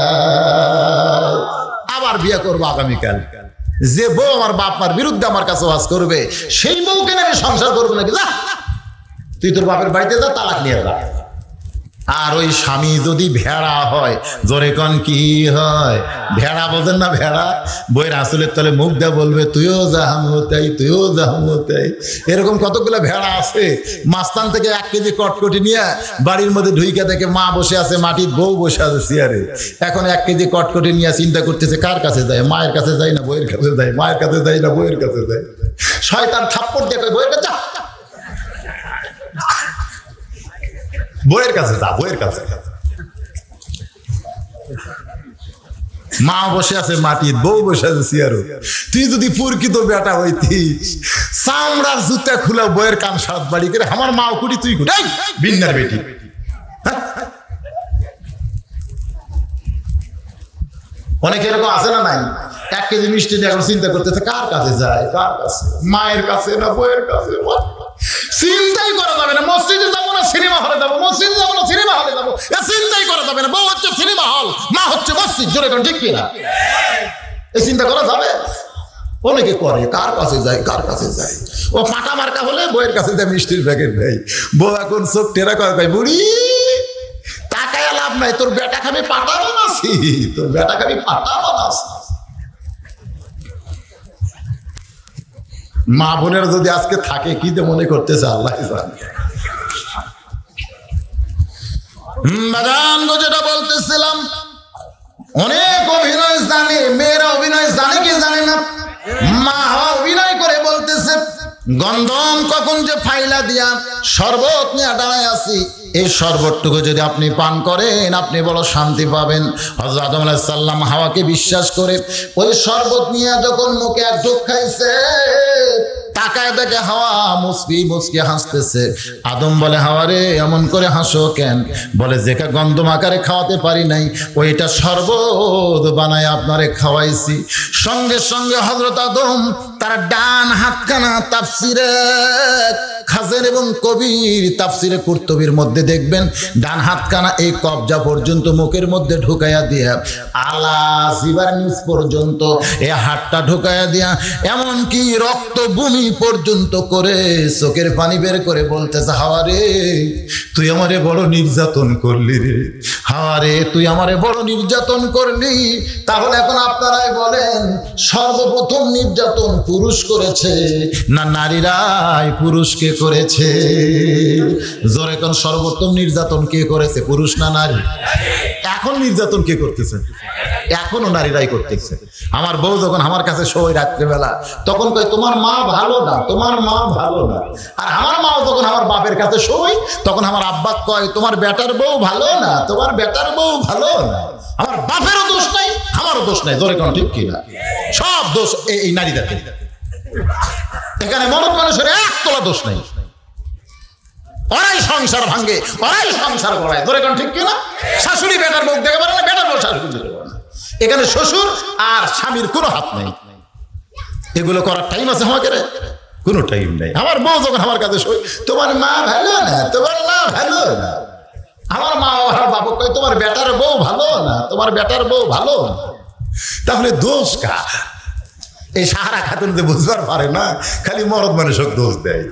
দেয়। আবার বিয়ে করবো আগামীকাল। যে বউ আমার বাপ মার বিরুদ্ধে আমার কাছে ওয়াজ করবে, সেই বউকে আমি সংসার করবো নাকি? যা, তুই তোর বাপের বাড়িতে যা, তালাক নিয়ে যা। আর ওই স্বামী যদি ভেড়া হয়, জোরে কন কি হয়? ভেড়া বোঝেন না? ভেড়া বইয়ের আসলের তলে মুখ দিয়ে বলবে, তুইও যা আমিও তাই, তুইও যা আমিও তাই। এরকম কতগুলো ভেড়া আছে। মাস্তান থেকে এক কেজি কটকটি নিয়ে বাড়ির মধ্যে ঢুইকা দেখে মা বসে আছে, মাটির বউ বসে আছে চেয়ারে। এখন এক কেজি কটকটি নিয়ে চিন্তা করতেছে, কার কাছে যায়? মায়ের কাছে যায় না বইয়ের কাছে যায়? মায়ের কাছে যায় না বইয়ের কাছে যায়? শয়তান থাপ্পড় দিয়ে বইয়ের কাছে, বইয়ের কাছে যা, বইয়ের কাছে। মা বসে আছে মাটির, বউ বসে আছে চেয়ারও। তুই যদি প্রকৃত বেটা হইতিস, চামড়ার জুতা খুলে বইয়ের কান সাত বাড়ি করে আমার মাও কুড়ি তুই কুড়ি বিন্নার বেটি। অনেক এরকম আছে না নাই? এক কেজি মিষ্টি নিয়ে এখন চিন্তা করতেছে কার কাছে যায়, কার কাছে, মায়ের কাছে না বইয়ের কাছে। চিন্তাই করা যাবে না, মসজিদে যাবো না সিনেমা হলে যাবো, মসজিদে যাবো না সিনেমা হলে যাবো, চিন্তাই করা যাবে না। বউ হচ্ছে সিনেমা হল, মা হচ্ছে মসজিদ, জোরে কোন ঠিক কিনা? এই চিন্তা করা যাবে? অনেকে করে কার কাছে যায়, কার কাছে যায়। ও ফাঁকা মার্কা হলে বইয়ের কাছে যায় মিষ্টির প্যাকেট নেই। বউ এখন চোখ টেরা করে কয় বুড়ি টাকায় লাভ নাই, তোর বেটা খাবি পাটা বানাছি, তোর বেটা খাবি পাটা বানাছি। মা বোনের যদি আজকে থাকে কি যে মনে করতেছে আল্লাহ জানে। বাগান যেটা বলতেছিলাম, অনেক অভিনয় জানে, মেয়েরা অভিনয় জানে কি জানে না। মা অভিনয় করে বলতেছে গন্ধম কখন যে ফাইলা দিয়া শরবত নিয়ে দাঁড়ায় আছি, এই শরবতটুকু যদি আপনি পান করেন আপনি বড় শান্তি পাবেন। হযরত আদম আলাইহিস সালাম হাওয়াকে বিশ্বাস করে ওই শরবত নিয়ে যখন মুখে এক ঢোক খাইছে, তাকায় দেখে হাওয়া মুসকি মুসকি হাসতেছে। আদম বলে হাওয়া রে এমন করে হাসো কেন? বলে যেটা গন্ধম আকারে খাওয়াতে পারি নাই ওইটা শরবত বানায় আপনারে খাওয়াইছি। সঙ্গে সঙ্গে হযরত আদম তার ডান হাতখানা তাফসিরে খাজের এবং কবির তাফসিরে কুরতুবির মধ্যে দেখবেন ডান হাতখানা এই কবজা পর্যন্ত মুখের মধ্যে ঢুকাইয়া দিয়া আলা জিবার নিচ পর্যন্ত এই হাতটা ঢুকাইয়া দিয়া এমনকি রক্ত ভূমি পর্যন্ত করে চোখের পানি বের করে বলতেছে হাওয়া রে তুই আমারে বড় নির্যাতন করলি রে, হাওয়া রে তুই আমারে বড় নির্যাতন করলি। তাহলে এখন আপনারাই বলেন সর্বপ্রথম নির্যাতন পুরুষ করেছে না নারীরাই পুরুষকে করেছে? জোরে কোন সর্বোত্তম নির্যাতন কে করেছে, পুরুষ না নারী? এখন নির্যাতন কে করতেছে? এখনো নারীরাই করতেছে। আমার বউ যখন আমার কাছে শোয় রাত্রেবেলা তখন কয় তোমার মা ভালো না, তোমার মা ভালো না। আর আমার মাও যখন আমার বাপের কাছে শোয় তখন আমার আব্বা কয় তোমার বেটার বউ ভালো না, তোমার বেটার বউ ভালো না। আমার বাপেরও দোষ নাই, আমারও দোষ নাই, জোরে কোন ঠিক কিনা? সব দোষ এই নারীদের। এখানে মরদ মানুষের এক তোলা দোষ নাই। ওরাই সংসার ভাঙ্গে, ওরাই সংসার গড়ায়, ধরে কোন ঠিক কিনা? শাশুড়ি বেটার মুখ দেখে পারে না, বেটার বউ শাশুড়ি দেখতে পারে না। এখানে শ্বশুর আর স্বামীর কোনো হাত নেই। এগুলো করার টাইম আছে আমাকে? কোনো টাইম নেই। আমার বউ যখন আমার কাছে শোয় তোমার মা ভালো না, তোমার মা ভালো না। আমার মা আমার বাবা কয় তোমার বেটার বউ ভালো না, তোমার বেটার বউ ভালো না। তাহলে দোষ কার? এই সাহারা খাতুন যে বুঝবার পারে না, খালি মরদ মানুষক দোষ দেয়।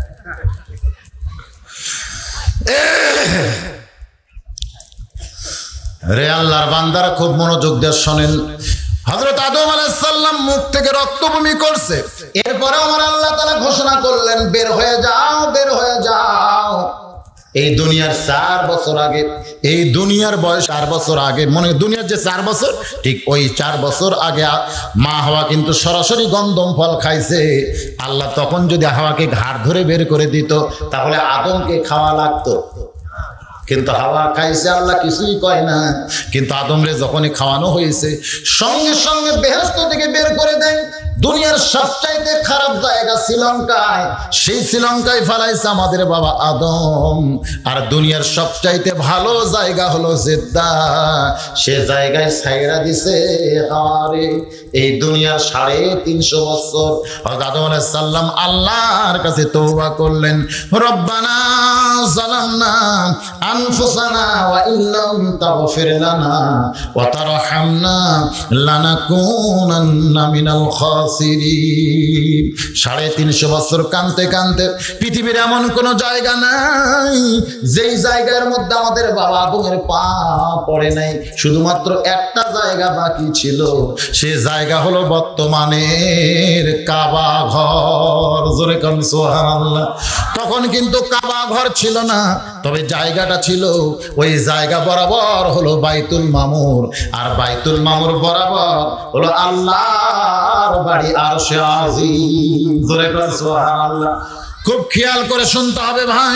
রে আল্লাহর বান্দারা খুব মনোযোগ দিয়ে শোনেন। হযরত আদম আলাইহিস সালাম মুখ থেকে রক্ত বমি করছে, এরপরে আমার আল্লাহ তাআলা ঘোষণা করলেন বের হয়ে যাও, বের হয়ে যাও। এই দুনিয়ার চার বছর আগে, এই দুনিয়ার বয়স চার বছর আগে, মনে দুনিয়ার যে চার বছর ঠিক ওই চার বছর আগে মা হাওয়া কিন্তু সরাসরি গন্ধম ফল খাইছে। আল্লাহ তখন যদি হাওয়াকে ঘাড় ধরে বের করে দিত তাহলে আদমকে খাওয়া লাগতো, কিন্তু হাওয়া খাইছে, আল্লাহ কিছুই কয় না। কিন্তু আদমরে যখনই খাওয়ানো হয়েছে সঙ্গে সঙ্গে বেহেশত থেকে বের করে দেয়। দুনিয়ার সবচাইতে খারাপ জায়গা শ্রীলঙ্কায়, সেই শ্রীলঙ্কায় ফেলাইছে আমাদের বাবা আদম। আর দুনিয়ার সবচাইতে ভালো জায়গা হলো জেদ্দা, সে জায়গায় ছাইরা দিছে হাওয়ারে। এই দুনিয়ার সাড়ে তিনশো বছর আদম আলাইহিস সালাম আল্লাহর কাছে তওবা করলেন, রব্বানা যালামনা আনফুসানা ওয়া ইল্লাম তাগফির লানা ওয়া তারহামনা লানাকুনান্না মিনাল খাসিরিন। সাড়ে তিনশো বছর কানতে কানতে পৃথিবীর এমন কোন জায়গা নাই যেই জায়গার মধ্যে আমাদের বাবা আদমের পা পড়ে নাই। শুধুমাত্র একটা জায়গা বাকি ছিল, সে জায়গা হলো বর্তমানের কাবা ঘর। জোরে কোন সুবহানাল্লাহ। তখন কিন্তু কাবা ঘর ছিল না, তবে জায়গাটা ছিল, ওই জায়গা বরাবর হলো বাইতুল মামুর, আর বাইতুল মামুর বরাবর হলো আল্লাহর বাড়ি আরশে আজিম। জোরে কোন সুবহানাল্লাহ। খুব খেয়াল করে শুনতে হবে ভাই,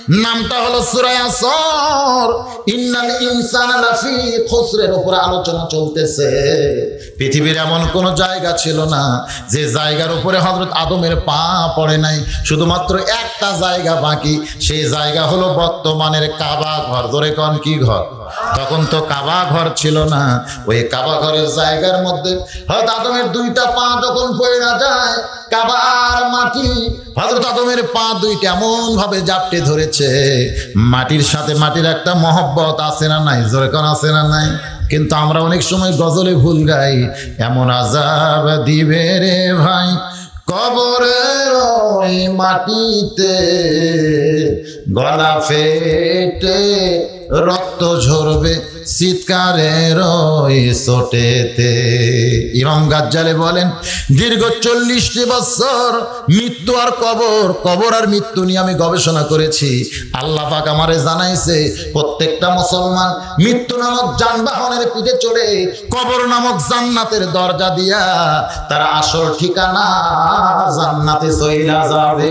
নামটা হলো সূরা আসর। ইন্নাল ইনসানা লাফি খুসরের উপর আলোচনা চলতেছে। পৃথিবীর এমন কোন জায়গা ছিল না যে জায়গার উপরে হযরত আদমের পা পড়ে নাই, শুধুমাত্র একটা জায়গা বাকি, সেই জায়গা হলো বর্তমানের কাবা ঘর। ধরে কোন কি ঘর? তখন তো কাবা ঘর ছিল না। ওই কাবা ঘরের জায়গার মধ্যে হযরত আদমের দুইটা পা যখন পড়ে না যায়, কাবার মাটি হযরত আদমের পা দুইটা এমন ভাবে জাপটে ধরেছে, মাটির সাথে মাটির একটা মহব্বত আছে না নাই? জোরে কোন আছে না নাই? কিন্তু আমরা অনেক সময় গজলে ভুল গাই, এমন আযাব দিবে রে ভাই কবরের ওই মাটিতে, গলা ফেটে রক্ত ঝরবে চিৎকারের ওই চোটেতে। ইমাম গাজ্জালি বলেন, দীর্ঘ চল্লিশটি বছর মৃত্যু আর কবর কবর আর মৃত্যু নিয়ে আমি গবেষণা করেছি। আল্লাহ পাক আমারে জানাইছে, প্রত্যেকটা মুসলমান মৃত্যু নামক যানবাহনের পিঠে চড়ে কবর নামক জান্নাতের দরজা দিয়া তার আসল ঠিকানা জান্নাতে চইলা যাবে।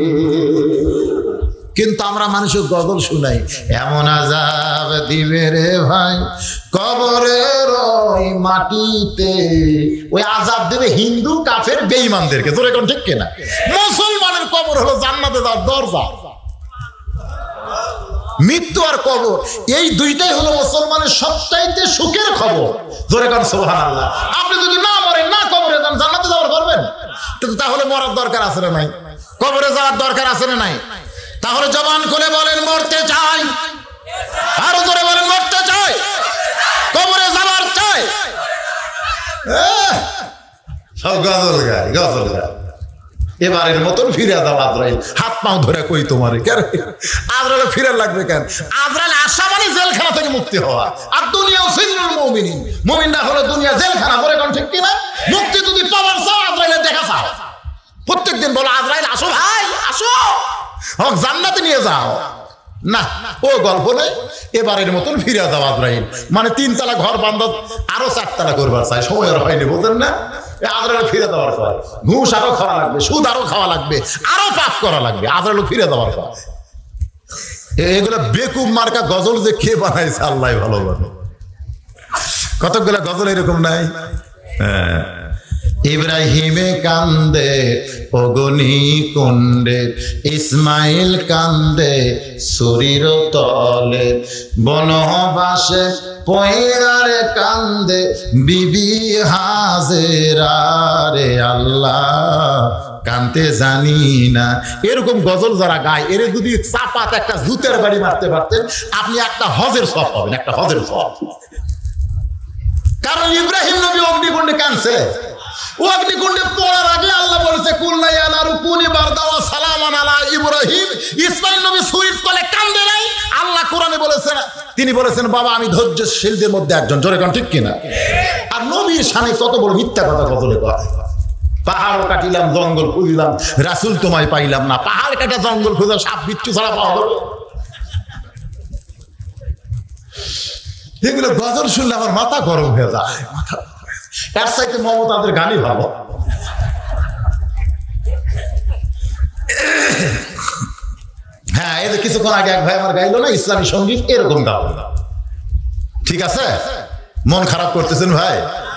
কিন্তু আমরা মানুষের গজল শুনাই, এমন আযাব দিবে রে ভাই কবরের ওই মাটিতে। ওই আযাব দেবে হিন্দু, কাফের, বেঈমানদেরকে। তোর এখন ঠিক কিনা? মুসলমানের কবর হলো জান্নাতে যাওয়ার দরজা। মৃত্যু আর কবর এই দুইটাই হলো মুসলমানের সবচাইতে সুখের খবর। জোরে কান সুবহানাল্লাহ। আপনি যদি না মরেন, না কবরে যান, জান্নাতে যাওয়ার পারবেন? তাহলে মরার দরকার আছে না নাই? কবরে যাওয়ার দরকার আছে না নাই? তাহলে জবান খুলে বলেন মরতে চাই, আরো জোরে বলেন মরতে চাই, কবরে যাবার চাই। সব গজল গায়, গজল গায়। এবারের মতন ফিরে দাও আজরাইল। হাত পাও ধরে কই তোমারে কেন? আজরাইল ফিরে লাগবে কেন? আজরাইল আসা মানে জেলখানা থেকে মুক্তি হওয়া। আর দুনিয়াও সিজনুল মুমিনিন, মুমিনরা হলো দুনিয়া জেলখানা। বলে কোন ঠিক কিনা? মুক্তি যদি পাওয়ার চাও, আজরাইলের দেখা চাও। প্রত্যেকদিন বলো আজরাইল আসো ভাই, আসো, হোক জান্নাতে নিয়ে যাও। না, ও গল্প নেই। এবারের মতন ফিরে যাও আজরাইল মানে তিনতলা ঘর বান্ধব আরো চারতলা করবার চাই, সময় আর হয়নি, বুঝলেন না? আজরাইল ফিরে দেওয়ার পর ঘুষ আরো খাওয়া লাগবে, সুদ আরো খাওয়া লাগবে, আরো পাপ করা লাগবে। আজরাইল ফিরে দেওয়ার পর এগুলো বেকুব মার্কা গজল যে কে বানাইছে আল্লাহ ভালো বলে। কতগুলা গজল এরকম নাই? হ্যাঁ, ইব্রাহিমে কান্দে অগ্নি কুণ্ডে, ইসমাইল কান্দে শরীর তলে, বনবাসে পয়গারে কান্দে বিবি হাজেরা রে আল্লাহ কানতে জানি না। এরকম গজল যারা গায়, এর যদি চাপাত একটা জুতের বাড়ি মারতে পারতেন, আপনি একটা হজের সব পাবেন, একটা হজের সব। কারণ ইব্রাহিম নবী অগ্নিকুণ্ডে কাঁদছে। ও অগ্নিকুণ্ডে পড়ার আগে আল্লাহ বলেছে কুল্লা ইয়া নারু কুনি বারদান ওয়া সালামান আলা ইব্রাহিম। ইসমাইল নবী শরীফ তলে কান্দে নাই। আল্লাহ কোরআনে বলেছেন, তিনি বলেছেন বাবা আমি ধৈর্যশীলদের মধ্যে একজন। জোরে কোন ঠিক কিনা? আর নবীর শানে কত বড় মিথ্যা কথা গজলে কয়। পাহাড় কাটিলাম, জঙ্গল খুঁজলাম, রাসূল তোমায় পাইলাম না। পাহাড় কাটা, জঙ্গল খুঁজা, সাপ বিচ্ছু ছাড়া পাওয়া যাবে? এগুলো গজল শুনলে আমার মাথা গরম হয়ে যায়। মাথা এর চাইতে মমতাদের গানই ভালো। হ্যাঁ, এই যে কিছুক্ষণ আগে এক ভাই আমার গাইলো না ইসলামী সঙ্গীত, এরকম গাও। ঠিক আছে? মন খারাপ করতেছেন ভাই?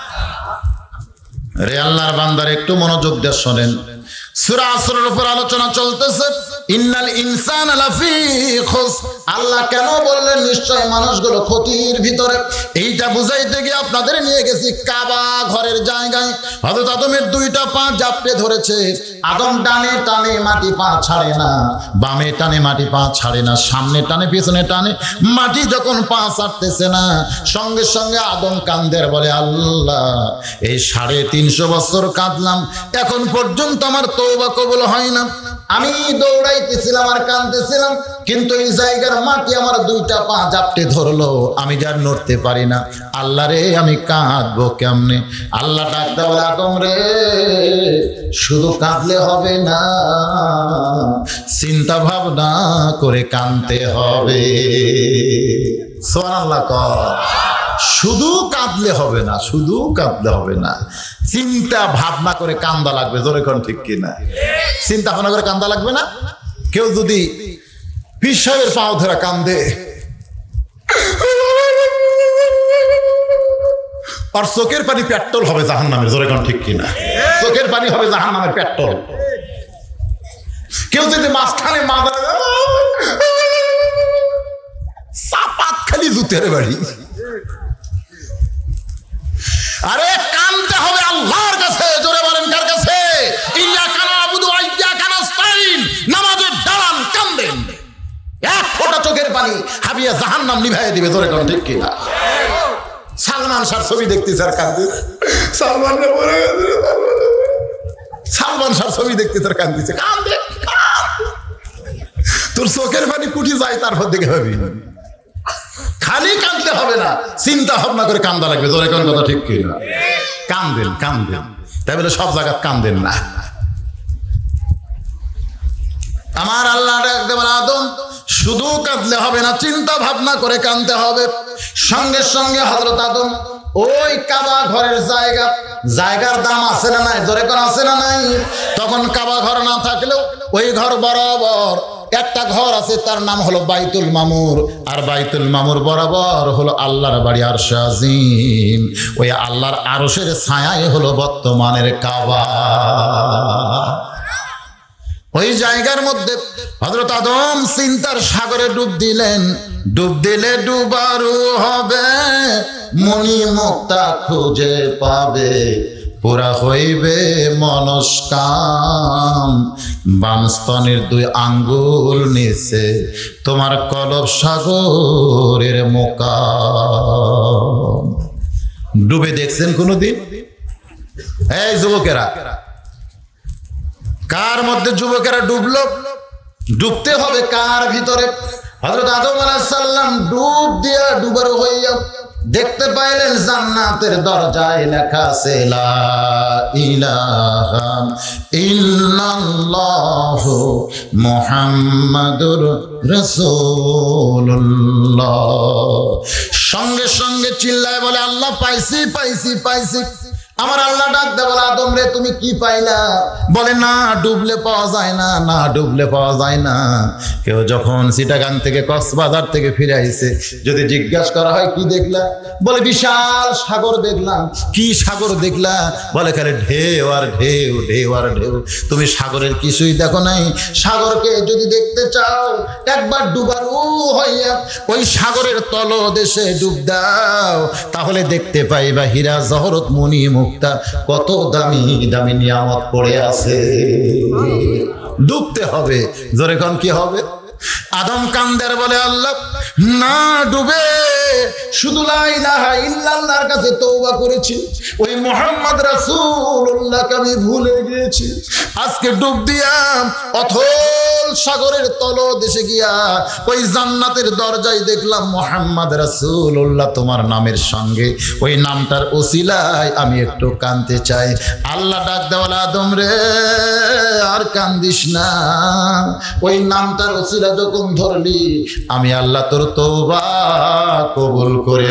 রে আল্লাহর বান্দার একটু মনোযোগ দিয়ে শোনেন। সূরা আসরের উপর আলোচনা চলতেছে। ইন্নাল ইনসানা লাফি খুসর। আল্লাহ কেন বললেন নিশ্চয় মানুষগুলো ক্ষতির ভিতরে? এইটা বুঝাইতে গিয়ে আপনাদের নিয়ে গেছি কাবা ঘরের জায়গায়। হযরত আদমের দুইটা পা জাপটে ধরেছে। আদম ডানে টানে মাটি পা ছাড়ে না, বামে টানে মাটি পা ছাড়ে না, সামনে টানে পিছনে টানে মাটি যখন পা ছাড়তেছে না, সঙ্গে সঙ্গে আদম কান্দের বলে আল্লাহ এই সাড়ে তিনশো বছর কাঁদলাম, এখন পর্যন্ত আমার তওবা কবুল হয় না। আমি দৌড়াইতেছিলাম আর কাঁদতেছিলাম, কিন্তু এই জায়গার মাটি আমার দুইটা পা জাপটে ধরলো, আমি যার নড়তে পারি না। আল্লাহ রে আমি কাঁদবো কেমনে? আল্লাহ ডাক দাও আদম রে, শুধু কাঁদলে হবে না, চিন্তা ভাবনা করে কাঁদতে হবে। সুবহানাল্লাহ। শুধু কাঁদলে হবে না, শুধু কাঁদলে হবে না, চিন্তা ভাবনা করে কান্দা লাগবে। জোরে কোন ঠিক কিনা? চিন্তা ভাবনা করে কান্দা লাগবে না? কেউ যদি পীর সাহেবের পাও ধরা কান্দে, আর চোখের পানি পেট্রোল হবে জাহান্নামের। জোরে কোন ঠিক কিনা? চোখের পানি হবে জাহান্নামের পেট্রোল। কেউ যদি মাঝখানে মাদার চাপাত খালি জুতের বাড়ি। আরে কানতে হবে আল্লাহর কাছে। জোরে বলেন কার কাছে? ইয়্যাকা না'বুদু ওয়া ইয়্যাকা নাস্তাইন। নামাজের দাঁড়ান কান্দেন, এক ফোঁটা চোখের পানি হাবিয়া জাহান্নাম নিভাইয়া দিবে। জোরে কোন ঠিক কিনা? সালমান শাহর ছবি দেখতেছে আর কান্দিছে। সালমান সালমান শাহর ছবি দেখতেছে আর কান্দিছে। কান্দে, তোর চোখের পানি কুটি যায়, তারপর দেখে ভাবি। খালি কাঁদতে হবে না, চিন্তা ভাবনা করে কান্দা লাগবে। জোরে কোন কথা ঠিক কিনা? কান্দেন কান্দেন, তাই বলে সব জায়গা কান্দেন না। আমার আল্লাহ আদম শুধু কাঁদলে হবে না, চিন্তা ভাবনা করে কাঁদতে হবে। সঙ্গে সঙ্গে হযরত আদম ওই কাবা ঘরের জায়গা জায়গার দাম আছে না নাই? জোরে কোন আছে না নাই? তখন কাবা ঘর না থাকলেও ওই ঘর বরাবর একটা ঘর আছে, তার নাম হলো বাইতুল মামুর। আর বাইতুল মামুর বরাবর হলো আল্লাহর বাড়ি আরশে আজিম। ওই আল্লাহর আরশের ছায়াই হলো বর্তমানের কাবা। ওই জায়গার মধ্যে হযরত আদম চিন্তার সাগরে ডুব দিলেন। ডুব দিলে ডুবারু হবে, মনি মুক্তা খুঁজে পাবে, পুরা হইবে মনস্কাম। বাম স্তনের দুই আঙ্গুল নিচে তোমার কলব সাগরের মোকাম। ডুবে দেখছেন কোনদিন? এই যুবকেরা, কার মধ্যে যুবকেরা ডুবলো? ডুবতে হবে কার ভিতরে? হযরত আদম আলাইহিস সালাম ডুব দিয়া ডুবার হইয়া দেখতে পাইলেন জান্নাতের দরজায় লেখা আছে লা ইলাহা ইল্লাল্লাহু মুহাম্মাদুর রাসূলুল্লাহ। সঙ্গে সঙ্গে চিল্লায় বলে, আল্লাহ পাইছি পাইছি পাইছি। আমার আল্লাহ ডাক দে বলে, আদম রে তুমি কি পাইলা? বলে, না ডুবলে পাওয়া যায় না, না ডুবলে পাওয়া যায় না। কেউ যখন চিটাগাং থেকে কক্সবাজার থেকে ফিরে আইছে, যদি জিজ্ঞাসা করা হয় কি দেখলা? বলে বিশাল সাগর দেখলাম। কি সাগর দেখলা? বলে খালি ঢেউ আর ঢেউ, ঢেউ আর ঢেউ। তুমি সাগরের কিছুই দেখো নাই। সাগরকে যদি দেখতে চাও, একবার ডুবারু হইয়া ওই সাগরের তলদেশে ডুব দাও, তাহলে দেখতে পাইবা হীরা জহরত মণি মুক্তা কত দামি দামি নিয়ামত পড়ে আছে। ডুবতে হবে। জোরে কোন কি হবে? আদম কান্দের বলে, আল্লাহ না ডুবে শুধু লা ইলাহা ইল্লাল্লাহর কাছে তওবা করেছি, ওই মুহাম্মদ রাসূলুল্লাহকে আমি ভুলে গিয়েছি। আজকে ডুব দিয়া অথল সাগরের তলদেশে গিয়া ওই জান্নাতের দরজায় দেখলাম মুহাম্মদ রাসূলুল্লাহ তোমার নামের সঙ্গে, ওই নামটার ওসিলায় আমি একটু কাঁদতে চাই। আল্লাহ ডাক দেওয়ালা, আদম রে আর কান্দিস না। ওই নামটার ওসিলা যখন ধরলি, আমি আল্লাহ তোর তওবা কবুল করে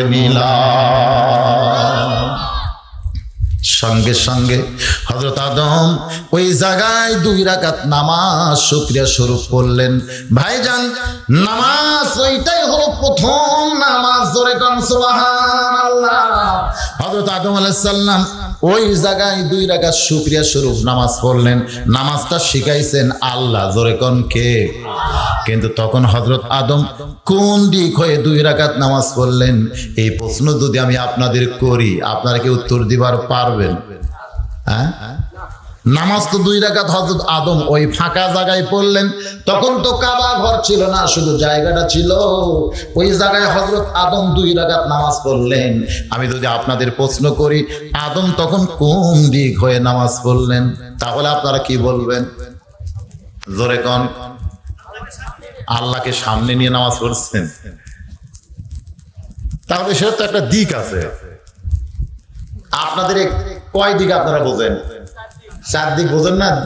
নিলাম। সঙ্গে সঙ্গে হযরত আদম ওই জায়গায় দুই রাকাত নামাজ শুকরিয়া স্বরূপ পড়লেন। ভাইজান, নামাজ ওইটাই হলো প্রথম নামাজ। জোরে কোন সুবহানাল্লাহ। হযরত আদম আলাইহিস সালাম ওই জায়গায় দুই রাকাত শুকরিয়া স্বরূপ নামাজ পড়লেন। নামাজটা শিখাইছেন আল্লাহ। জোরে কোন কে? কিন্তু তখন হযরত আদম কোন দিক হয়ে দুই রাকাত নামাজ পড়লেন? এই প্রশ্ন যদি আমি আপনাদের করি, আপনারা কি উত্তর দিবার পারবেন? হ্যাঁ, নামাজ তো দুই রাকাত হযরত আদম ওই ফাঁকা জায়গায় পড়লেন। তখন তো কাবা ঘর ছিল না, শুধু জায়গাটা ছিল। ওই জায়গায় হযরত আদম দুই রাকাত নামাজ পড়লেন। আমি যদি আপনাদের প্রশ্ন করি, আদম তখন কোন দিক হয়ে নামাজ পড়লেন, তাহলে আপনারা কি বলবেন? জোরে কোন। আল্লাহকে সামনে নিয়ে নামাজ পড়ছেন, তাহলে সেটা তো একটা দিক আছে। আপনাদের কয় দিক আপনারা বোঝেন? চার দিক বোঝেন না?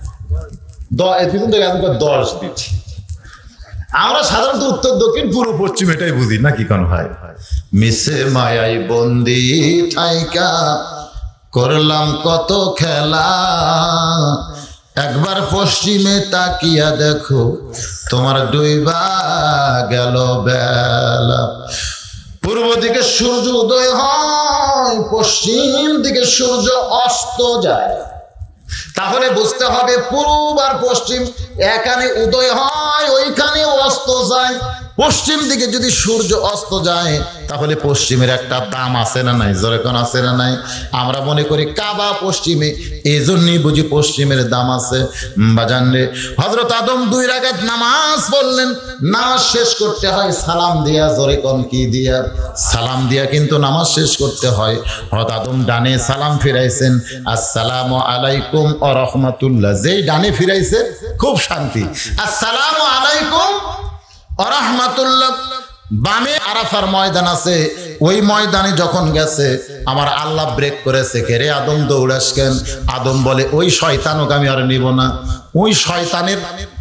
দশ দিচ্ছি আমরা সাধারণত উত্তর দক্ষিণ পূর্ব পশ্চিম এটাই বুঝি নাকি? কোন ভাই মিশে মায়াই বন্দি থাইকা করলাম কত খেলা, একবার পশ্চিমে তাকিয়া দেখো, তোমার ডুইবা গেল বেলা। পূর্ব দিকে সূর্য উদয় হয়, পশ্চিম দিকে সূর্য অস্ত যায়। তাহলে বুঝতে হবে পূর্ব আর পশ্চিম, এখানে উদয় হয় ওইখানে অস্ত যায়। পশ্চিম দিকে যদি সূর্য অস্ত যায় তাহলে পশ্চিমের একটা দাম আছে না নাই? যেরকম আছে না নাই? আমরা মনে করি কাবা পশ্চিমে, এই জন্যই বুঝি পশ্চিমের দাম আছে। বাজান রে, হযরত আদম দুই রাকাত নামাজ পড়লেন। নামাজ শেষ করতে হয় সালাম দিয়া। যেরকম কি দিয়া? সালাম দিয়া কিন্তু নামাজ শেষ করতে হয়। হযরত আদম ডানে সালাম ফিরাইছেন, আসসালামু আলাইকুম ওয়া রাহমাতুল্লাহ। যেই ডানে ফিরাইছে খুব শান্তি, আসসালামু আলাইকুম ওয়া রাহমাতুল্লাহ। বামে আরাফার ময়দান আছে, ওই ময়দানে যখন গেছে আমার আল্লাহ ব্রেক করেছে, কে রে আদম দৌড়াস কেন? আদম বলে ওই শয়তানকে আমি আর নিব না। ওই শয়তানের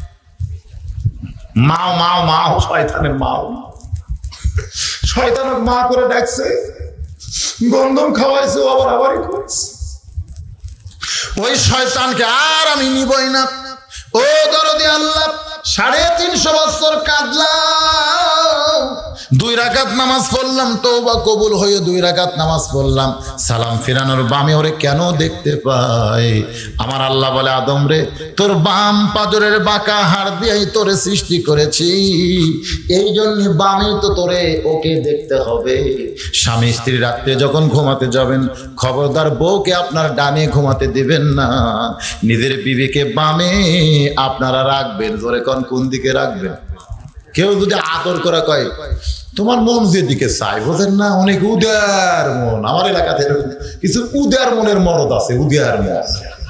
মাও মাও মাও শয়তানের মাও শয়তানক মা করে ডাকছে, গন্ধম খাওয়াইছে, আবার আবারই করেছে। ওই শয়তানকে আর আমি নিবই না। ও দরদি আল্লাহ, সাড়ে তিনশো বছর কাঁদলাম, দুই রাকাত নামাজ পড়লাম, তওবা কবুল হয়ে দুই রাকাত নামাজ পড়লাম, সালাম ফিরানোর বামে ওরে কেন দেখতে পাই? আমার আল্লাহ বলে, আদম রে, তোর বাম পাজরের বাঁকা হাড় দিয়েই তোরে সৃষ্টি করেছি, এই জন্য বামে তো তোরে ওকে দেখতে হবে। স্বামী স্ত্রী রাত্রে যখন ঘুমাতে যাবেন, খবরদার বউকে আপনার ডানে ঘুমাতে দিবেন না, নিজের বিবিকে বামে আপনারা রাখবেন। জোরে কোন কোন দিকে রাখবেন? কেউ যদি আদর করে কয় তোমার মন যেদিকে চাই, বোঝেন না, অনেক উদার মন। আমার এলাকাতে কিছু উদার মনের মরদ আছে, উদার মন।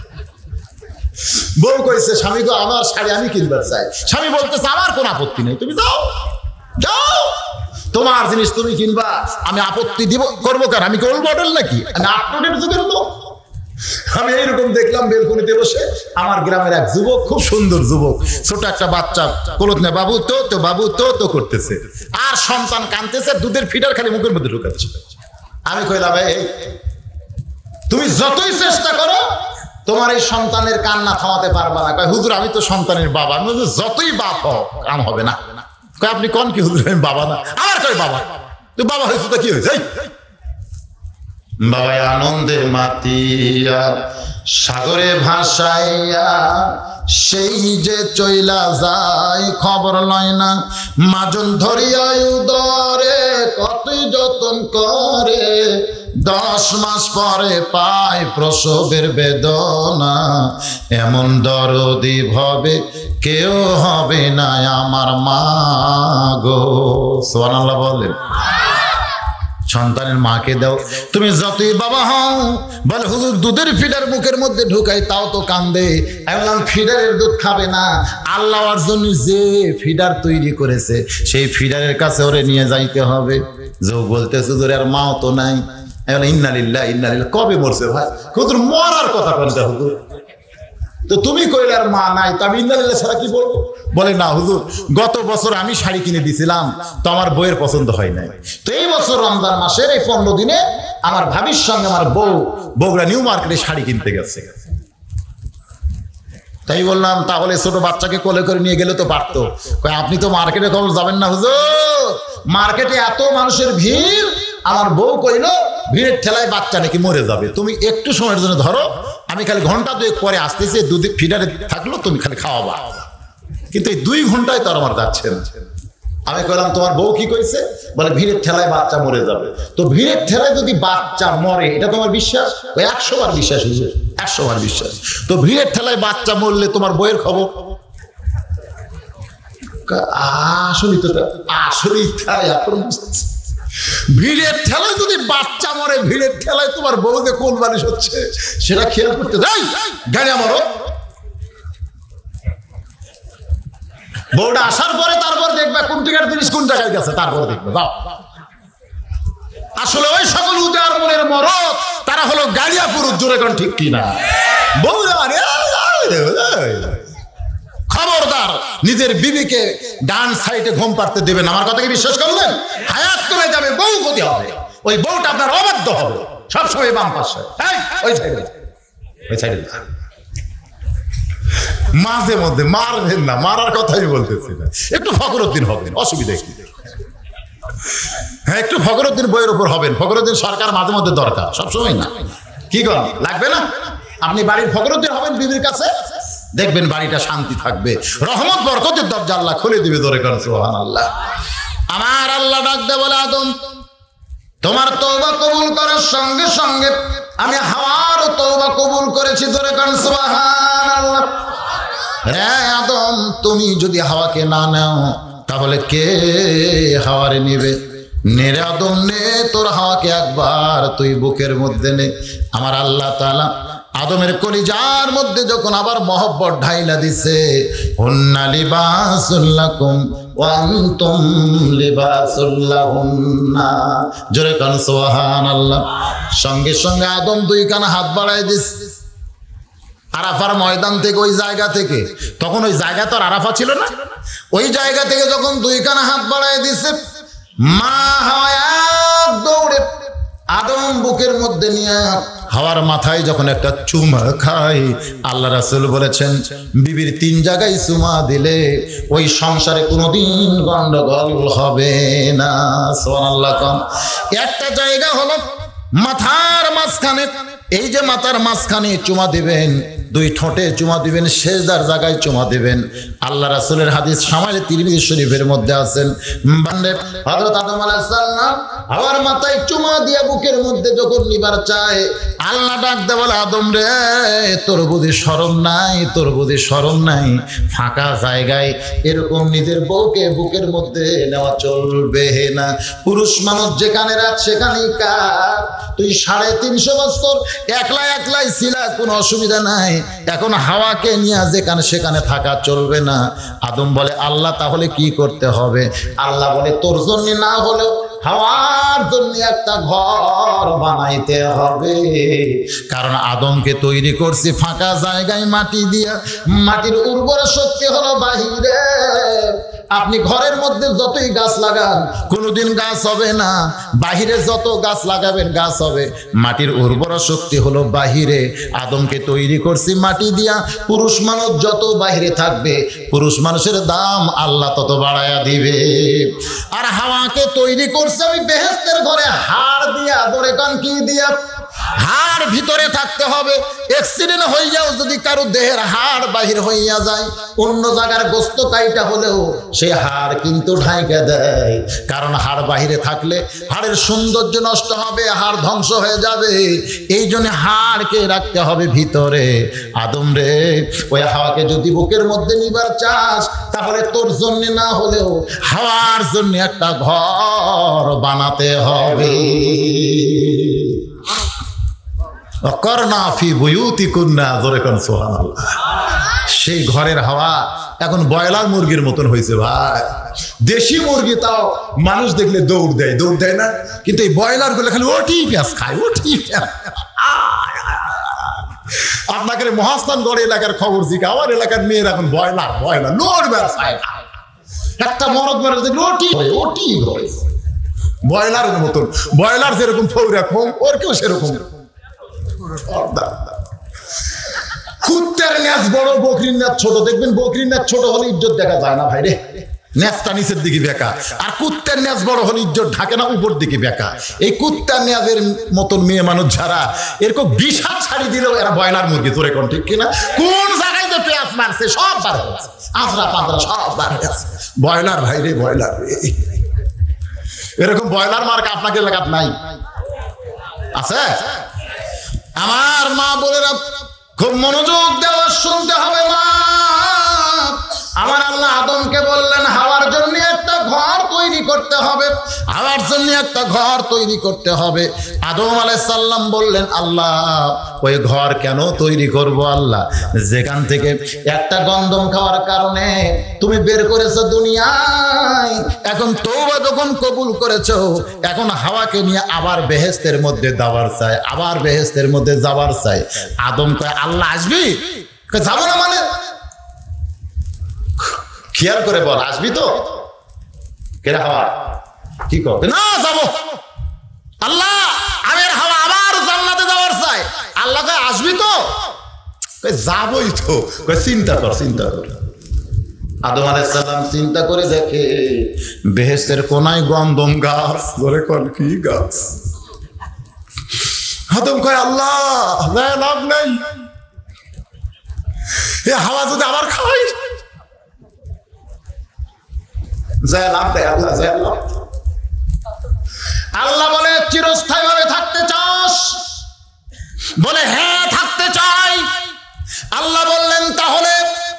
বউ কইছে স্বামীকে আমার শাড়ি আমি কিনবার চাই, স্বামী বলতেছে আমার কোন আপত্তি নেই, তুমি যাও যাও, তোমার জিনিস তুমি কিনবা, আমি আপত্তি দিব করবো কার? আমি কি ওল্ড মডেল নাকি? আমি আপডেটের যুগের লোক? আমি এইরকম দেখলাম বেলকনিতে বসে আমার গ্রামের এক যুবক, খুব সুন্দর যুবক, ছোট একটা বাচ্চা কোলত না, বাবু তো তো বাবু তো তো করতেছে, আর সন্তান কাঁদতেছে, দুধের ফিডার খালি মুখের মধ্যে ঢুকাচ্ছে। আমি কইলাম, এই তুমি যতই চেষ্টা করো তোমার এই সন্তানের কান্না থামাতে পারবা না। কয় হুজুর আমি তো সন্তানের বাবা। আমি যতই বাপ হোক কাম হবে না। কয় আপনি কোন কি হুজুর? আমি বাবা না। আমার কয় বাবা। তুই বাবা হয়েছে তো কি হয়েছে? বাবা আনন্দে মাতিয়া সাগরে ভাসাইয়া সেই যে চইলা যায়, খবর লয় না, মাজন ধরিয়া উদরে কতই যতন করে, দশ মাস পরে পায় প্রসবের বেদনা, এমন দরদি ভবে কেউ হবে না আমার মা গো। সুবহানাল্লাহ বলেন। সন্তানের মাকে দাও, তুমি যতই বাবা হও। বলে হুজুর দুধের ফিডার মুখের মধ্যে ঢুকাই তাও তো কান্দে। আমি বললাম ফিডারের দুধ খাবে না, আল্লাহর জন্য যে ফিডার তৈরি করেছে সেই ফিডারের কাছে ওরে নিয়ে যাইতে হবে। যে বলতেছে হুজুর আর মাও তো নাই। আমি বললাম ইন্না লিল্লাহি ইন্না ইলাইহি। কবে মরছে ভাই? হুজুর মরার কথা বলতে হুজুর, তো তুমি কইলে আর মা নাই, তো আমি ইন্না লিল্লাহি ছাড়া কি বলবো? বলে না হুজুর, গত বছর আমি শাড়ি কিনে দিছিলাম তো আমার বউয়ের পছন্দ হয় নাই, তো এই বছর রমজান মাসের এই পনেরো দিনে আমার ভাবির সঙ্গে আমার বউ বগুড়া নিউ মার্কেটে শাড়ি কিনতে গেছে। তাই বললাম তাহলে ছোট বাচ্চাকে কোলে করে নিয়ে গেলে তো পারতো। আপনি তো মার্কেটে খবর যাবেন না হুজুর, মার্কেটে এত মানুষের ভিড়। আমার বউ কইল ভিড়ের ঠেলায় বাচ্চা নাকি মরে যাবে, তুমি একটু সময়ের জন্য ধরো, আমি খালি ঘন্টা দুয়েক পরে আসতেছি, দুধ ফিডারে থাকলো তুমি খালি খাওয়াবা। কিন্তু এই দুই ঘন্টায় তো আমার যাচ্ছে না। আমি কইলাম তোমার বউ কি কইছে? বলে ভিড়ের ঠেলায় বাচ্চা মরে যাবে। তো ভিড়ের ঠেলায় যদি বাচ্চা মরে এটা তোমার বিশ্বাস? ওই একশো বার বিশ্বাস হয়েছে, একশো বার বিশ্বাস। তো ভিড়ের ঠেলায় বাচ্চা মরলে তোমার বইয়ের খবর? আসলেই তো আসলেই তাই। এখন ভিড়ের ঠেলায় যদি বাচ্চা মরে, ভিড়ের ঠেলায় তোমার বউ যে কোন মানুষ হচ্ছে সেটা খেয়াল করতে যাই গাড়ি আমারও। বউটা আসার পরে তারপর দেখবে কোন টাকার জিনিস কোন টাকায় গেছে, তারপর দেখবে। যাও, আসলে ওই সকল উদার মনের মরদ তারা হলো গাড়িয়া পুরুষ। জোরে কোন ঠিক কিনা? বউরা খবরদার নিজের বিবিকে ডান সাইডে ঘুম পাড়তে দেবেন। আমার কথা কি বিশ্বাস করলেন? হায়াত কমে যাবে, বউ ক্ষতি হবে, ওই বউটা আপনার অবাধ্য হবে সবসময় বাম পাশে, ওই সাইডে, ওই সাইডে। মাঝে মধ্যে মারবেন না, মারার কথাই বলতেছি না, একটু ফখরুদ্দিন হবেন, অসুবিধা কি? হ্যাঁ, একটু ফখরুদ্দিন বইয়ের উপর হবেন। ফখরুদ্দিন সরকার মাঝে মধ্যে দরকার, সবসময় না। কি করেন, লাগবে না? আপনি বাড়ির ফখরুদ্দিন হবেন বিবির কাছে, দেখবেন বাড়িটা শান্তি থাকবে, রহমত বরকতের দরজা আল্লাহ খুলে দিবে। ধরে করেন সুবহানাল্লাহ। আমার আল্লাহ ডাক দে বলে, আদম তোমার তওবা কবুল করার সঙ্গে সঙ্গে আমি হাওয়ার তওবা কবুল করেছি। ধরে করেন সুবহানাল্লাহ। রে আদম, তুমি যদি হাওয়াকে না নাও তাহলে কে হাওয়ারে নিবে? নে রে আদম, নে তোর হাওয়াকে একবার তুই বুকের মধ্যে নে। আমার আল্লাহ তাআলা আদমের কলিজার মধ্যে যখন আবার মহব্বত ঢাইলা দিছে, হুন্না লিবাসুল লাকুম ওয়া আনতুম লিবাসুল লাহুন্না। জোরে কান সুবহানাল্লাহ। সঙ্গে সঙ্গে আদম দুই কান হাত বাড়ায় দিছে আরাফার ময়দান থেকে, ওই জায়গা থেকে। তখন ওই জায়গা তো আর আরাফা ছিল না, ওই জায়গা থেকে যখন দুই কান হাত বাড়ায় দিছে, মা হাওয়া দৌড়ে আদম বুকের মধ্যে নিয়ে হাওয়ার মাথায় যখন একটা চুমা খায়, আল্লাহ রাসূল বলেছেন বিবির তিন জায়গায় চুমা দিলে ওই সংসারে কোনোদিন গন্ডগোল হবে না। সুবহানাল্লাহ। একটা জায়গা হলো মাথার মাঝখানে, এই যে মাথার মাঝখানে চুমা দিবেন, দুই ঠোঁটে চুমা দিবেন, সেজদার জায়গায় চুমা দিবেন। আল্লাহ রাসূলের হাদিস শামাইল তিরমিজি শরীফের মধ্যে আছেন, বান্দে হযরত আদম আলাইহিস সালাম হাওয়ার মাথায় চুমা দিয়ে বুকের মধ্যে যখন নিবার চায়, আল্লাহ ডাক দে বলে, আদম রে তোর বুঝি শরম নাই, তোর বুঝি শরম নাই? ফাঁকা জায়গায় এরকম নিজের বউকে বুকের মধ্যে নেওয়া চলবে না। পুরুষ মানুষ যেখানে রাত সেখানেই কার। তুই সাড়ে তিনশো বছর একলা একলাই ছিলা, কোনো অসুবিধা নাই, এখন হাওয়াকে নিয়ে যেখানে সেখানে থাকা চলবে না। আদম বলে, আল্লাহ তাহলে কি করতে হবে? আল্লাহ বলে, তোর জন্য না হলেও হাওয়ার জন্য একটা ঘর বানাইতে হবে। কারণ আদমকে তৈরি করছি ফাঁকা জায়গায় মাটি দিয়া, মাটির উর্বর শক্তি হলো বাহিরে। আপনি ঘরের মধ্যে যতই গাছ লাগান কোনোদিন গাছ হবে না, বাহিরে যত গাছ লাগাবেন গাছ হবে। মাটির উর্বর শক্তি হলো বাহিরে। আদমকে তৈরি করছি মাটি দিয়া, পুরুষ মানুষ যত বাহিরে থাকবে পুরুষ মানুষের দাম আল্লাহ তত বাড়ায়া দিবে। আর হাওয়াকে তৈরি করছে আমি বেহেশতের ঘরে হাড় দিয়া। ধরে কান কি দিয়া? হাড় ভিতরে থাকতে হবে। অ্যাক্সিডেন্ট হয়ে যাও যদি কারো দেহের হাড় বাহির হইয়া যায়, অন্য জায়গার গোস্ত কাইটা হলেও সে হাড় কিন্তু ঢাইকা দেয়। কারণ হাড় বাহিরে থাকলে হাড়ের সৌন্দর্য নষ্ট হবে, হাড় ধ্বংস হয়ে যাবে। এই জন্য হাড়কে রাখতে হবে ভিতরে। আদম রে, ওই হাওয়াকে যদি বুকের মধ্যে নিবার চাস তাহলে তোর জন্য না হলেও হাওয়ার জন্য একটা ঘর বানাতে হবে। সেই ঘরের হাওয়া এখন ব্রয়লার মুরগির মতন হয়েছে ভাই। দেশি মুরগি তাও মানুষ দেখলে দৌড় দেয়, দৌড় দেয় না, কিন্তু এই ব্রয়লার গুলো খালি ওটি পেঁয়াজ খায়, ওটি পেঁয়াজ। আপনাকে মহাস্থানগড় এলাকার খবর জিজ্ঞা, আমার এলাকার মেয়ের এখন ব্রয়লার ব্রয়লার লোড ব্যবসায় একটা মরদ মেরে দেখলে ওটি ওটি হয় ব্রয়লারের মতন। ব্রয়লার যেরকম ফৌরকম ওর কেউ সেরকম। কুত্তার ন্যাচ বড়, বকরির ন্যাচ ছোট। দেখবেন বকরির ন্যাচ ছোট হলে ইজ্জত দেখা যায় না ভাই রে, ন্যাচটা নিচের দিকে বেঁকা। আর কুত্তার ন্যাচ বড় হলে ইজ্জত ঢাকে না, উপর দিকে বেঁকা। এই কুত্তার ন্যাচের মতন মেয়ে মানুষ যারা এরকম বিশাল শাড়ি দিলেও এরা ব্রয়লার মুরগি। তোরে কোন ঠিক কিনা? কোন জায়গায় যে পেঁয়াজ মারছে সব বার হয়েছে, আঁচড়া পাঁচড়া সব বার হয়েছে। ব্রয়লার ভাই রে, ব্রয়লার। এরকম ব্রয়লার মার্কা আপনাকে এলাকাত নাই? আছে? আমার মা বোনেরা খুব মনোযোগ দেওয়া শুনতে হবে। মা, আমার আল্লাহ আদমকে বললেন হাওয়ার জন্য একটা ঘর তৈরি করতে হবে, হাওয়ার জন্য একটা ঘর তৈরি করতে হবে। আদম আলাইহিস সালাম বললেন, আল্লাহ ওই ঘর কেন তৈরি করব? আল্লাহ যেখান থেকে একটা গন্ধম খাওয়ার কারণে তুমি বের করেছো দুনিয়ায়, এখন তওবা যখন কবুল করেছো, এখন হাওয়াকে নিয়ে আবার বেহেশতের মধ্যে যাবার চাই, আবার বেহেশতের মধ্যে যাবার চাই। আদম কয়, আল্লাহ আসবি? যাবো না মানে? খেয়াল করে বল, আসবি তো? কেন হাওয়া কি কর না যাবো? আল্লাহ আমের হাওয়া আবার জান্নাতে যাওয়ার চাই। আল্লাহ কয়, আসবি তো? যাবই তো, চিন্তা কর চিন্তা কর। আদম আলাইহিস সালাম চিন্তা করে দেখে বেহেশতের কোনায় গন্ধম গাছ। বলে কোন কি গাছ? আদম কয় আল্লাহ লাভ নাই, এ হাওয়া যদি আবার খাই যায় লাভ দেয় আল্লাহ যায় লাভ। আল্লাহ বলে চিরস্থায়ী ভাবে থাকতে চাস? বলে হ্যাঁ থাকতে চাই। আল্লাহ বললেন তাহলে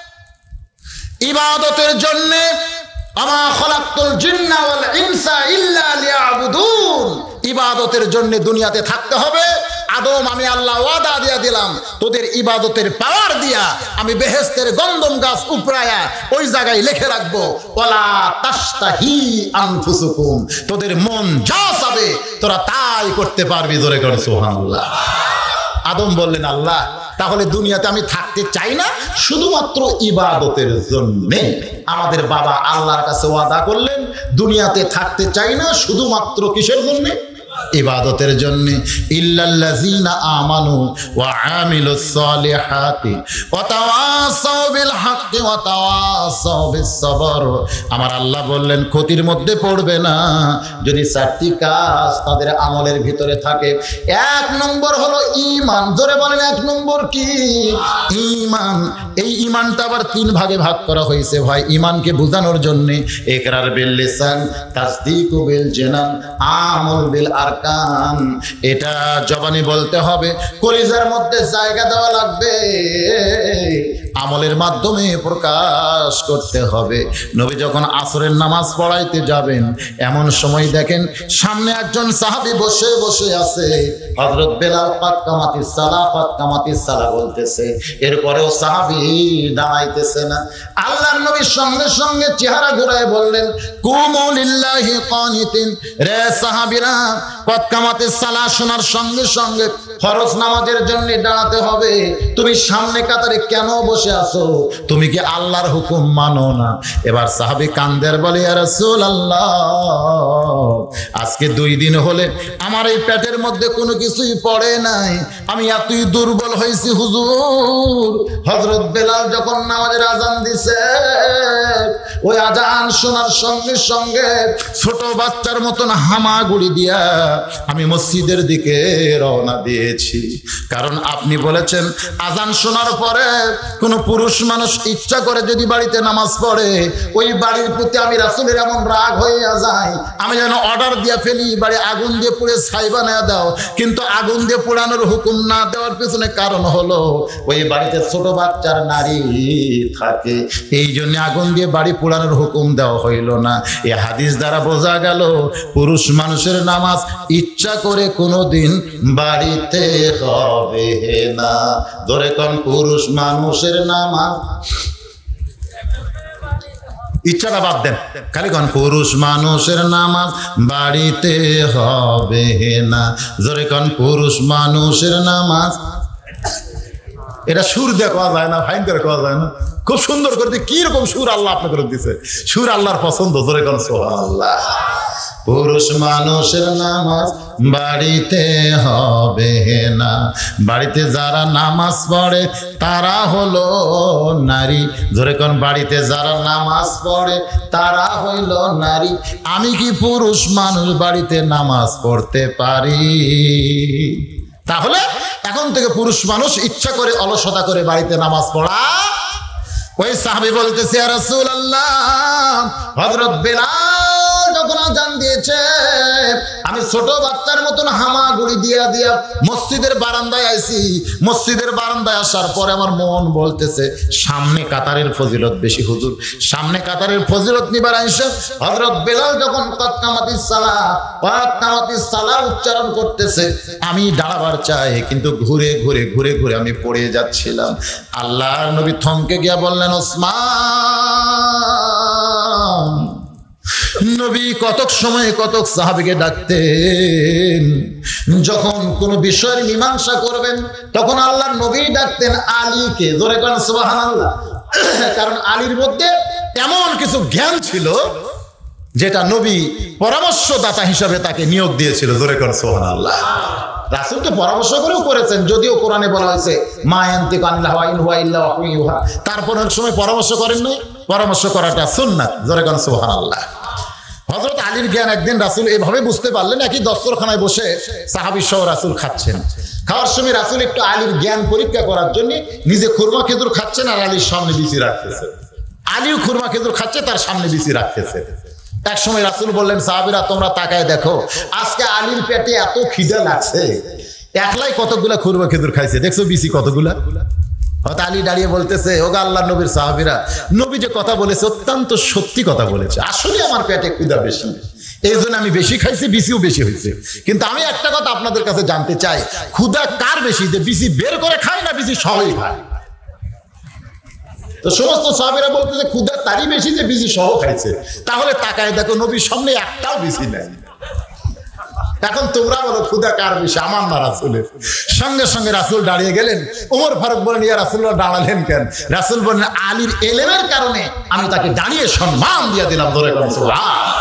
ইবাদতের জন্য আমা খলাকতুল জিন্না ওয়াল ইনসা ইল্লা লিয়াবুদুন, ইবাদতের জন্য দুনিয়াতে থাকতে হবে। আদম আমি আল্লাহ ওয়াদা দিয়া দিলাম তোদের ইবাদতের পাওয়ার দিয়া আমি বেহেশতের গন্ধম গাছ উপরায়া ওই জায়গায় লিখে রাখবো ওয়ালা তাশতাহি আনফুসুকুম, তোদের মন যা চাবে তোরা তাই করতে পারবি। জোরে করে সুবহানাল্লাহ। আদম বললেন আল্লাহ তাহলে দুনিয়াতে আমি থাকতে চাই না, শুধুমাত্র ইবাদতের জন্য। আমাদের বাবা আল্লাহর কাছে ওয়াদা করলেন দুনিয়াতে থাকতে চাই না, শুধুমাত্র কিসের জন্য? ইবাদতের জন্য। ইল্লাল্লাযীনা আমানু ওয়া আমিলুস সালিহাতি ওয়া তাওয়াসাউ বিল হাক্কি ওয়া তাওয়াসাউ বিস সবর। আমার আল্লাহ বললেন ক্ষতির মধ্যে পড়বে না যদি চারটি কাজ তাদের আমলের ভিতরে থাকে। এক নম্বর হলো ঈমান। জোরে বলেন এক নম্বর কি? ঈমান। এই ঈমানটা আবার তিন ভাগে ভাগ করা হয়েছে ভাই, ঈমানকে বোঝানোর জন্য। ইকরার বিল লিসান, তাসদীকু বিল জানান, আমল বিল আরকান। এটা জবানি বলতে হবে, কলিজার মধ্যে জায়গা দেওয়া লাগবে, আমলের মাধ্যমে প্রকাশ করতে হবে। নবী যখন আসরের নামাজ পড়াইতে যাবেন এমন সময় দেখেন সামনে একজন সাহাবী বসে বসে আছে। হযরত বেলাল কাদ কামাতিস সালাহ কাদ কামাতিস সালাহ বলতেছে, এরপরেও সাহাবী দাঁড়াইতেছে না। আল্লাহর নবী সঙ্গে সঙ্গে চেহারা ঘুরায় বললেন কুমু লিল্লাহি কানিতিন। রে সাহাবীরা, কাদ কামাতিস সালাহ শোনার সঙ্গে সঙ্গে ফরজ নামাজের জন্য দাঁড়াতে হবে। তুমি সামনে কাতারে কেন বসে আছো? তুমি কি আল্লাহর হুকুম মানো না? এবার সাহাবী কান্দের বলে ইয়া রাসূলুল্লাহ, আজকে দুই দিন হলে আমার এই পেটের মধ্যে কোনো কিছুই পড়ে নাই, আমি এতই দুর্বল হয়েছি হুজুর। হযরত বেলাল যখন নামাজের আজান দিছে, ওই আজান শোনার সঙ্গে সঙ্গে ছোট বাচ্চার মতন হামাগুড়ি দিয়া আমি মসজিদের দিকে রওনা দিয়েছি। কারণ আপনি বলেছেন আজান শোনার পরে কোনো পুরুষ মানুষ ইচ্ছা করে যদি বাড়িতে নামাজ পড়ে, ওই বাড়ির প্রতি আমি রাসূলের এমন রাগ হইয়া যায়, আমি যেন অর্ডার দিয়ে ফেলি বাড়ি আগুন দিয়ে পুড়ে ছাই বানায় দাও। কিন্তু আগুন দিয়ে পোড়ানোর হুকুম না দেওয়ার পিছনে কারণ হলো ওই বাড়িতে ছোট বাচ্চার নারী থাকে, এই জন্য আগুন দিয়ে বাড়ি পোড়ানোর হুকুম দেওয়া হইল না। এই হাদিস দ্বারা বোঝা গেল পুরুষ মানুষের নামাজ ইচ্ছা করে কোনোদিন বাড়িতে হবে না। ধরে কোন পুরুষ মানুষের নামাজ ইচ্ছাটা বাদ দেন, খালি কোন পুরুষ মানুষের নামাজ বাড়িতে হবে না। জোরে কোন পুরুষ মানুষের নামাজ। এটা সুর দিয়ে কোয়া যায় না, ফাইন করে কোয়া যায় না, খুব সুন্দর করে। কি রকম সুর আল্লাহ আপনাকে দিছে, সুর আল্লাহর পছন্দ। জোরে কোন সুবহানাল্লাহ। পুরুষ মানুষের নামাজ বাড়িতে হবে না। বাড়িতে যারা নামাজ পড়ে তারা হলো নারী। ধরে কোন বাড়িতে যারা নামাজ পড়ে তারা হইল নারী। আমি কি পুরুষ মানুষ বাড়িতে নামাজ পড়তে পারি? তাহলে এখন থেকে পুরুষ মানুষ ইচ্ছা করে অলসতা করে বাড়িতে নামাজ পড়া। ওই সাহাবী বলতেছে ইয়া রাসূলুল্লাহ, হযরত বেলাল যখন আযান দিয়েছে আমি ছোট বাচ্চার মতন হামাগুড়ি দিয়া দিয়া মসজিদের বারান্দায় আইছি। মসজিদের বারান্দায় আসার পরে আমার মন বলতেছে সামনে কাতারের ফজিলত বেশি হুজুর, সামনে কাতারের ফজিলত নিবার আইসা হযরত বেলাল যখন কাদ কামাতিস সালাহ কাদ কামাতিস সালাহ উচ্চারণ করতেছে আমি দাঁড়াবার চাই, কিন্তু ঘুরে ঘুরে ঘুরে ঘুরে আমি পড়ে যাচ্ছিলাম। আল্লাহর নবী থমকে গিয়া বললেন ওসমান। নবী কতক সময়ে কতক সাহাবীকে ডাকতেন, যখন কোন বিষয়ের মীমাংসা করবেন তখন আল্লাহর নবী ডাকতেন আলীকে। জোরে কোন সুবহানাল্লাহ। কারণ আলীর মধ্যে এমন কিছু জ্ঞান ছিল যেটা নবী পরামর্শদাতা হিসাবে তাকে নিয়োগ দিয়েছিল। জোরে কোন সুবহানাল্লাহ। রাসূলকে পরামর্শ করেও করেছেন, যদিও কোরআনে বলা হয়েছে মা ইয়ানতিকু আনিল হাওয়া ইন হুয়া ইল্লা ওয়াহয়ুন ইউহা, তারপর অনেক সময় পরামর্শ করেন নাই। পরামর্শ করাটা সুন্নাত, জোরে কোন সুবহানাল্লাহ। হযরত আলীর জ্ঞান একদিন রাসূল এভাবে বুঝতে পারলেন, একই দস্তরখানায় বসে সাহাবী সহ রাসূল খাচ্ছেন। খাওয়ার সময় রাসূল একটু আলীর জ্ঞান পরীক্ষা করার জন্য নিজে খুরমা খেজুর খাচ্ছেন আর আলীর সামনে বিছি রাখতেছে। আলীও খুরমা খেজুর খাচ্ছে, তার সামনে বিছি রাখতেছে। এক সময় রাসূল বললেন, সাহাবীরা তোমরা তাকায় দেখো, আজকে আলীর পেটে এত খিদা লাগছে, একলাই কতগুলা খুরমা খেজুর খাইছে, দেখছো বিছি কতগুলা। হয়তো আলী দাঁড়িয়ে বলতেছে, ওগো আল্লাহর নবীর সাহাবীরা, নবী যে কথা বলেছে অত্যন্ত সত্যি কথা বলেছে, আসলে আমার পেটে খিদা বেশি, এই জন্য আমি বেশি খাইছি, বিসিও বেশি হয়েছে। কিন্তু আমি একটা কথা আপনাদের কাছে জানতে চাই, ক্ষুধা কার বেশি, যে বিসি বের করে খায় না বিসি সহই খায়? তো সমস্ত সাহাবীরা বলতেছে ক্ষুধা তারই বেশি যে বিসি সহ খাইছে। তাহলে তাকায় দেখো, নবীর সামনে একটাও বিসি নাই। এখন তোমরা বলো ক্ষুধা কার বেশি, আমার না রাসূলের? সঙ্গে সঙ্গে রাসূল দাঁড়িয়ে গেলেন। ওমর ফারুক বলেন, ইয়া রাসূলুল্লাহ দাঁড়ালেন কেন? রাসূল বলেন, আলীর এলেমের কারণে আমি তাকে দাঁড়িয়ে সম্মান দিয়ে দিলাম, ধরে কোন সুবহান।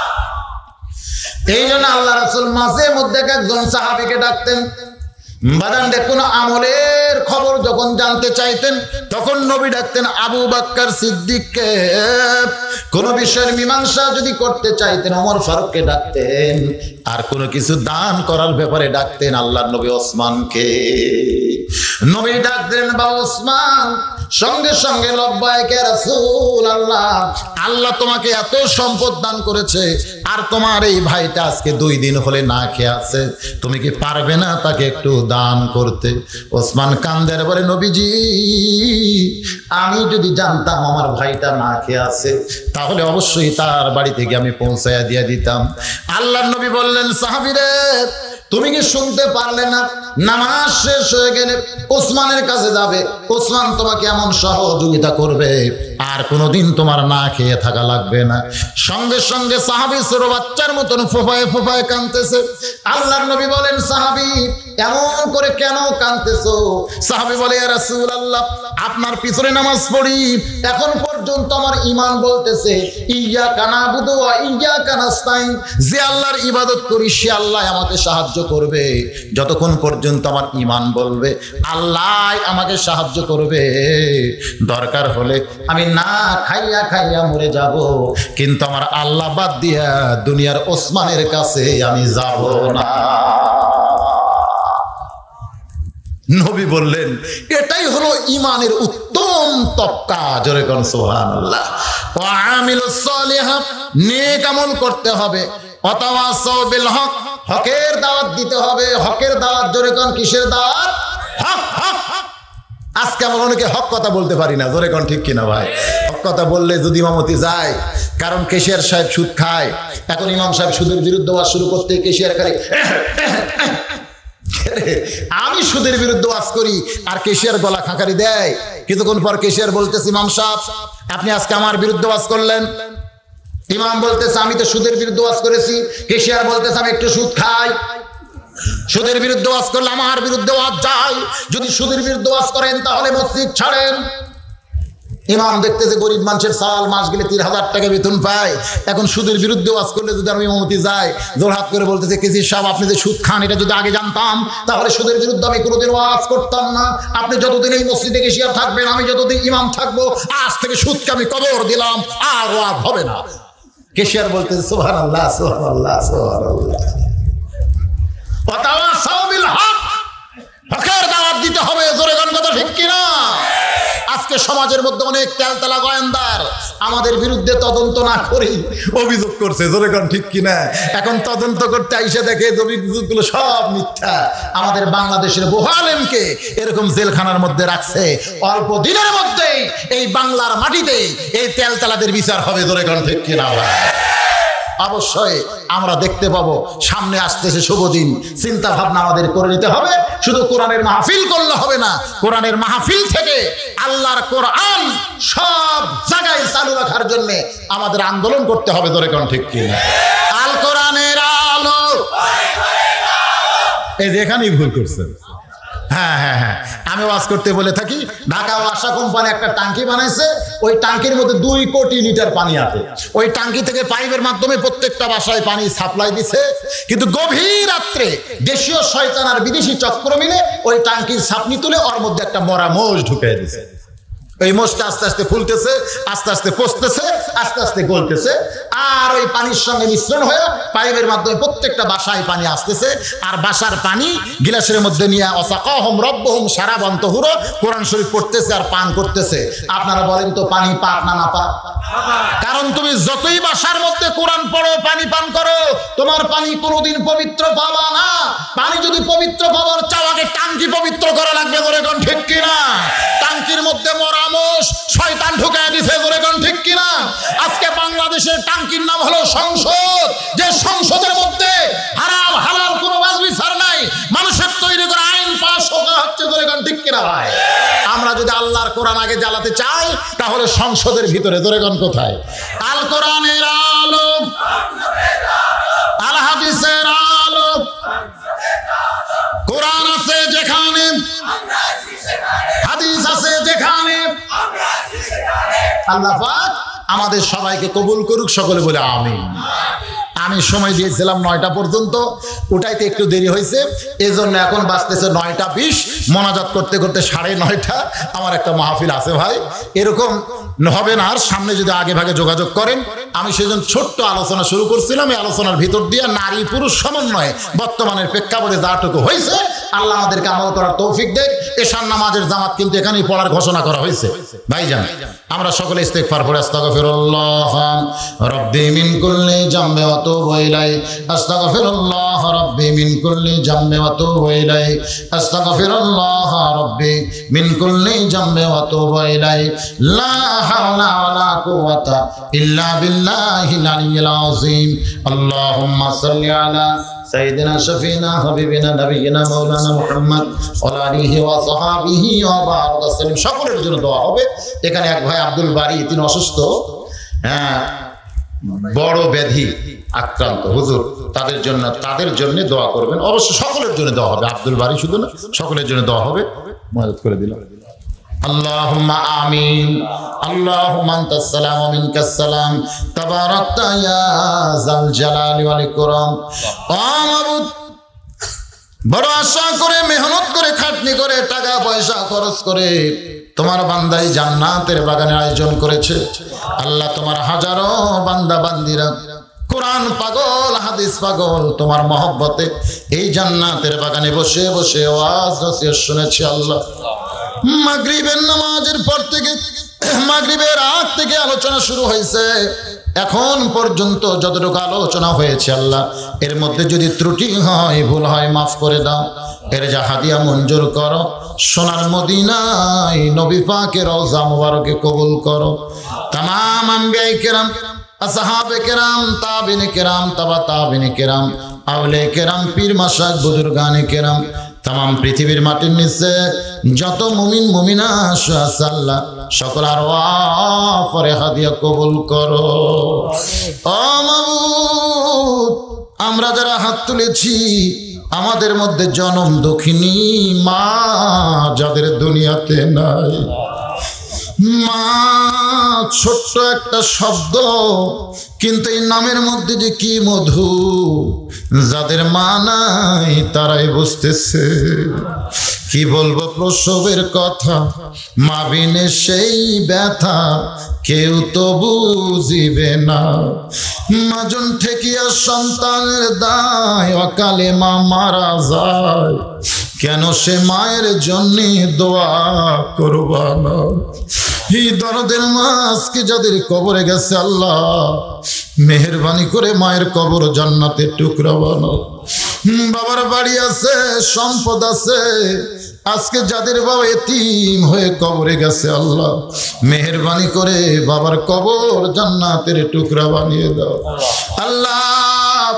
এই জন্য আল্লাহ রাসূল মাঝে মধ্যে একজন সাহাবীকে ডাকতেন, বাদান কোন আমলের খবর যখন জানতে চাইতেন তখন নবী ডাকতেন আবু বকর সিদ্দিককে, কোন বিষয়ের মীমাংসা যদি করতে চাইতেন ওমর ফারুককে ডাকতেন, আর কোনো কিছু দান করার ব্যাপারে ডাকতেন আল্লাহর নবী ওসমানকে। নবী ডাকতেন, বা ওসমান, সঙ্গে সঙ্গে লব্বাইক ইয়া রাসূলুল্লাহ, আল্লাহ তোমাকে এত সম্পদ দান করেছে আর তোমার এই ভাইটা আজকে দুই দিন হলে না খেয়ে আছে, তুমি কি পারবে না তাকে একটু দান করতে? ওসমান কান্দের বলে, নবীজি, আমি যদি জানতাম আমার ভাইটা না খেয়ে আছে তাহলে অবশ্যই তার বাড়ি থেকে আমি পৌঁছায়া দিয়ে দিতাম। আল্লাহর নবী বললেন, সাহাবীরে তুমি কি শুনতে পারলে না? নামাজ শেষ হয়ে গেলে ওসমানের কাছে যাবে, ওসমান তোমাকে এমন সহযোগিতা করবে আর কোনোদিন তোমার না খেয়ে থাকা লাগবে না। সঙ্গে সঙ্গে সাহাবী ছোট বাচ্চার মতন ফোফায় ফোফায় কাঁদতেছে। আল্লাহর নবী বলেন, সাহাবী এমন করে কেন কাঁদতেছো? সাহাবী বলে, ইয়া রাসূলুল্লাহ, আপনার পিছনে নামাজ পড়ি এখন পর্যন্ত আমার ঈমান বলতেছে ইয়্যাকা না'বুদু ওয়া ইয়্যাকা নাস্তাইন, যে আল্লাহর ইবাদত করি সে আল্লাহ আমাকে সাহায্য করবে। যতক্ষণ পর্যন্ত আমার ঈমান বলবে আল্লাহ আমাকে সাহায্য করবে, দরকার হলে আমি না খাইয়া খাইয়া মরে যাব, কিন্তু আমার আল্লাহ বাদ দিয়া দুনিয়ার ওসমানের কাছে আমি যাব না। নবী বললেন, এটাই হলো ঈমানের উত্তম তবকা, জোরে কোন সুবহানাল্লাহ। ওয়া আমিলুস সালিহাত, নেক আমল করতে হবে। ওয়া তাওয়াসাউ বিল হক, হকের দাওয়াত দিতে হবে। হকের দাওয়াত, জোরে কোন কিসের দাওয়াত? হক হক হক। আজকে আমরা অনেকে হক কথা বলতে পারি না, জোরে কোন ঠিক কিনা ভাই? হক কথা বললে যদি ইমামতি যায়, কারণ কেশিয়ার সাহেব সুদ খায়, এখন ইমাম সাহেব সুদের বিরুদ্ধে ওয়াজ শুরু করতে কেশিয়ার করে, আমি সুদের বিরুদ্ধে ওয়াজ করি আর কেশিয়ার গলা খাঁকারি দেয়। কিছুক্ষণ পর কেশিয়ার বলতেছে, ইমাম সাহেব আপনি আজকে আমার বিরুদ্ধে ওয়াজ করলেন। ইমাম বলতেছে, আমি তো সুদের বিরুদ্ধে ওয়াজ করেছি। কেশিয়ার বলতেছে, আমি একটু সুদ খাই। সুদের বিরুদ্ধে ওয়াজ করলে আমার বিরুদ্ধে ওয়াজ যায়, যদি সুদের বিরুদ্ধে ওয়াজ করেন তাহলে মসজিদ ছাড়েন। ইমাম দেখতেছে গরিব মানুষের সাল মাস গেলে তিন হাজার টাকা বেতন পায়, এখন সুদের বিরুদ্ধে ওয়াজ করলে যদি আমি ইমামতি যাই, জোরহাত করে বলতেছে, কেসি সাহেব আপনি যে সুদ খান এটা যদি আগে জানতাম তাহলে সুদের বিরুদ্ধে আমি কোনোদিন ওয়াজ করতাম না। আপনি যতদিন এই মসজিদে কেশিয়ার থাকবেন, আমি যতদিন ইমাম থাকবো, আজ থেকে সুদকে আমি কবর দিলাম, আর ওয়াজ হবে না। কেশিয়ার বলতেছে, সুবহানাল্লাহ সুবহানাল্লাহ সুবহানাল্লাহ। ওয়া তাওয়াসাউ বিল হক, হকের দাওয়াত দিতে হবে, জোরে কোন কথা ঠিক কিনা? আজকে সমাজের মধ্যে অনেক তেলতেলা গোয়েন্দার আমাদের বিরুদ্ধে তদন্ত না করেই অভিযোগ করছে, জোরে কোন ঠিক কিনা? এখন তদন্ত করতে আইসে দেখে অভিযোগগুলো সব মিথ্যা। আমাদের বাংলাদেশের বহু আলেমকে এরকম জেলখানার মধ্যে রাখছে, অল্প দিনের মধ্যেই এই বাংলার মাটিতে এই তেলতেলাদের বিচার হবে, জোরে কোন ঠিক কিনা? অবশ্যই আমরা দেখতে পাবো, সামনে আসতেছে শুভ দিন। চিন্তা ভাবনা আমাদের করে নিতে হবে। শুধু কোরআনের মাহফিল করলে হবে না, কোরআনের মাহফিল থেকে আল্লাহর কোরআন সব জায়গায় চালু রাখার জন্য আমাদের আন্দোলন করতে হবে, ধরে কোন ঠিক কিনা? আল কোরআনের আলো, এই যেখানেই ভুল করছেন, হ্যাঁ হ্যাঁ হ্যাঁ আমি ওয়াজ করতে বলে থাকি, ঢাকা ওয়াসা কোম্পানি একটা ট্যাঙ্কি বানাইছে, ওই ট্যাঙ্কির মধ্যে দুই কোটি লিটার পানি আছে। ওই ট্যাঙ্কি থেকে পাইপের মাধ্যমে প্রত্যেকটা বাসায় পানি সাপ্লাই দিছে, কিন্তু গভীর রাত্রে দেশীয় শয়তান আর বিদেশি চক্র মিলে ওই ট্যাঙ্কির ছাপনি তুলে ওর মধ্যে একটা মরা মোষ ঢুকিয়ে দিছে। ওই মোষটা আস্তে আস্তে ফুলতেছে, আস্তে আস্তে পচতেছে, আস্তে আস্তে গলতেছে, আর ওই পানির সঙ্গে মিশ্রণ হয়ে পাইপের মাধ্যমে প্রত্যেকটা বাসায় পানি আসতেছে। আর বাসার পানি গিলাসের মধ্যে নিয়ে অসাকাহুম রব্বুহুম শারাবান তাহুরা কোরআন শরীফ পড়তেছে আর পান করতেছে। আপনারা বলেন তো পানি পাক না না পাক? কারণ তুমি যতই বাসার মধ্যে কোরআন পড়ো, পানি পান করো, তোমার পানি কোনোদিন পবিত্র পাবা না। পানি যদি পবিত্র পাবার চাও, আগে টাঙ্কি পবিত্র করা লাগবে। ধরে কোন ঠিক কিনা? টাঙ্কির মধ্যে মরা মোষ শয়তান ঢুকায় দিছে। ধরে কোন ঠিক কিনা? আজকে বাংলাদেশের টাঙ্কির নাম হলো সংসদ, যে সংসদের মধ্যে হারাম হালাল কোনো বাছবিচার নাই, মানুষের তৈরি করা আইন পাস করা হচ্ছে। ধরে কোন ঠিক কিনা ভাই? আমরা যদি আল্লাহর কোরআন আগে জ্বালাতে চাই, তাহলে সংসদের ভিতরে। ধরে কোন কোথায়? আল কোরআনের আলো, আল হাদিসের আলো, কোরআন আছে যেখানে, হাদিস আছে যেখানে। আল্লাহ পাক আমাদের সবাইকে কবুল করুক, সকলে বলে আমিন। আমি সময় দিয়েছিলাম নয়টা পর্যন্ত, ওটাইতে একটু দেরি হয়েছে, এজন্য এখন বাজতেছে নয়টা বিশ। মোনাজাত করতে করতে সাড়ে নয়টা। আমার একটা মাহফিল আছে ভাই, এরকম হবে না আর। সামনে যদি আগে ভাগে যোগাযোগ করেন। আমি সেজন্য ছোট্ট আলোচনা শুরু করছিলাম। এই আলোচনার ভিতর দিয়ে নারী পুরুষ সমন্বয়ে বর্তমানের প্রেক্ষাপটে যাটুকু হয়েছে, আল্লাহ আমাদেরকে আমল করার তৌফিক দেয়। এশার নামাজের জামাত কিন্তু এখানেই পড়ার ঘোষণা করা হয়েছে। ভাইজান, আমরা সকলে ইস্তেগফার পড়ে আস্তাগফিরুল্লাহ রাব্বি মিন কুল্লি জামবি ওয়া আতুবু ইলাইহি, আস্তাগফিরুল্লাহ রাব্বি মিন কুল্লি জামবি ওয়া আতুবু ইলাইহি, আস্তাগফিরুল্লাহ রাব্বি মিন কুল্লি জামবি ওয়া আতুবু ইলাইহি, লা হাওলা ওয়ালা কুওয়াতা ইল্লা বিল্লাহিল আলিয়্যিল আযীম। আল্লাহুম্মা সাল্লি আলা সাইয়্যিদিনা শাফিনা হাবিবিনা নবিয়িনা মাওলানা মুহাম্মদ ওয়া আলিহি ওয়া সাহবিহি ওয়া বারাক ওয়াসাল্লাম। সকলের জন্য দোয়া হবে। এখানে এক ভাই আব্দুল বারী, তিনি অসুস্থ, হ্যাঁ বড় ব্যাধি আক্রান্ত হুজুর, তাদের জন্য তাদের জন্য দোয়া করবেন। অবশ্য সকলের জন্য দোয়া হবে, আব্দুল বারী শুধু না, সকলের জন্য দোয়া হবে। মদদ করে দিলাম। আল্লাহুম্মা আমিন। আল্লাহুম্মা আনতাস সালাম ওয়া মিনকাস সালাম, তাবারাকতা ইয়া যাল জালালি ওয়াল ইকরাম। ও মাবুদ, বড় আশা করে, মেহনত করে, খাটনি করে, টাকা পয়সা খরচ করে তোমার বান্দাই জান্নাতের বাগানের আয়োজন করেছে। আল্লাহ, তোমার হাজারো বান্দা বান্দিরা কোরআন পাগল, হাদিস পাগল, তোমার মহব্বতে এই জান্নাতের বাগানে বসে বসে ওয়াজ নসিহত শুনেছি। আল্লাহ, মাগরিবের নামাজের পর থেকে, মাগরিবের আগ থেকে আলোচনা শুরু হয়েছে, এখন পর্যন্ত যতটুকু আলোচনা হয়েছে আল্লাহ, এর মধ্যে যদি ত্রুটি হয়, ভুল হয়, মাফ করে দাও। এর যা হাদিয়া মঞ্জুর করো। সোনার মদিনায় নবী পাকের রওজা মুবারকে কবুল করো। তামাম আম্বিয়া কেরাম, আসহাবে কেরাম, তাবিনে কেরাম, তাবা তাবিনে কেরাম, আউলে কেরাম, পীর মাশায়েখ, বুজুর্গানে কেরাম, তাম পৃথিবীর মাটির নিচে যত মুমিন মুমিনা আছে আল্লাহ, সকল আর পরে হাদিয়া কবুল করো। ও মাবুদ, আমরা যারা হাত তুলেছি, আমাদের মধ্যে জনম দক্ষিণী মা যাদের দুনিয়াতে নাই, মা ছোট্ট একটা শব্দ, কিন্তু এই নামের মধ্যে যে কি মধু, যাদের মা নাই তারাই বুঝতেছে। কি বলবো প্রসবের কথা, মা বিনে সেই ব্যথা কেউ তো বুঝিবে না। মাজন ঠেকিয়া সন্তানের দায়, অকালে মা মারা যায়, কেন সে মায়ের জন্য দোয়া করবা না? এই দরদের মা আজকে যাদের কবরে গেছে, আল্লাহ মেহেরবানি করে মায়ের কবর জান্নাতের টুকরা বানাও। বাবার বাড়ি আছে, সম্পদ আছে, আজকে যাদের বাবা এতিম হয়ে কবরে গেছে, আল্লাহ মেহেরবানি করে বাবার কবর জান্নাতের টুকরা বানিয়ে দাও। আল্লাহ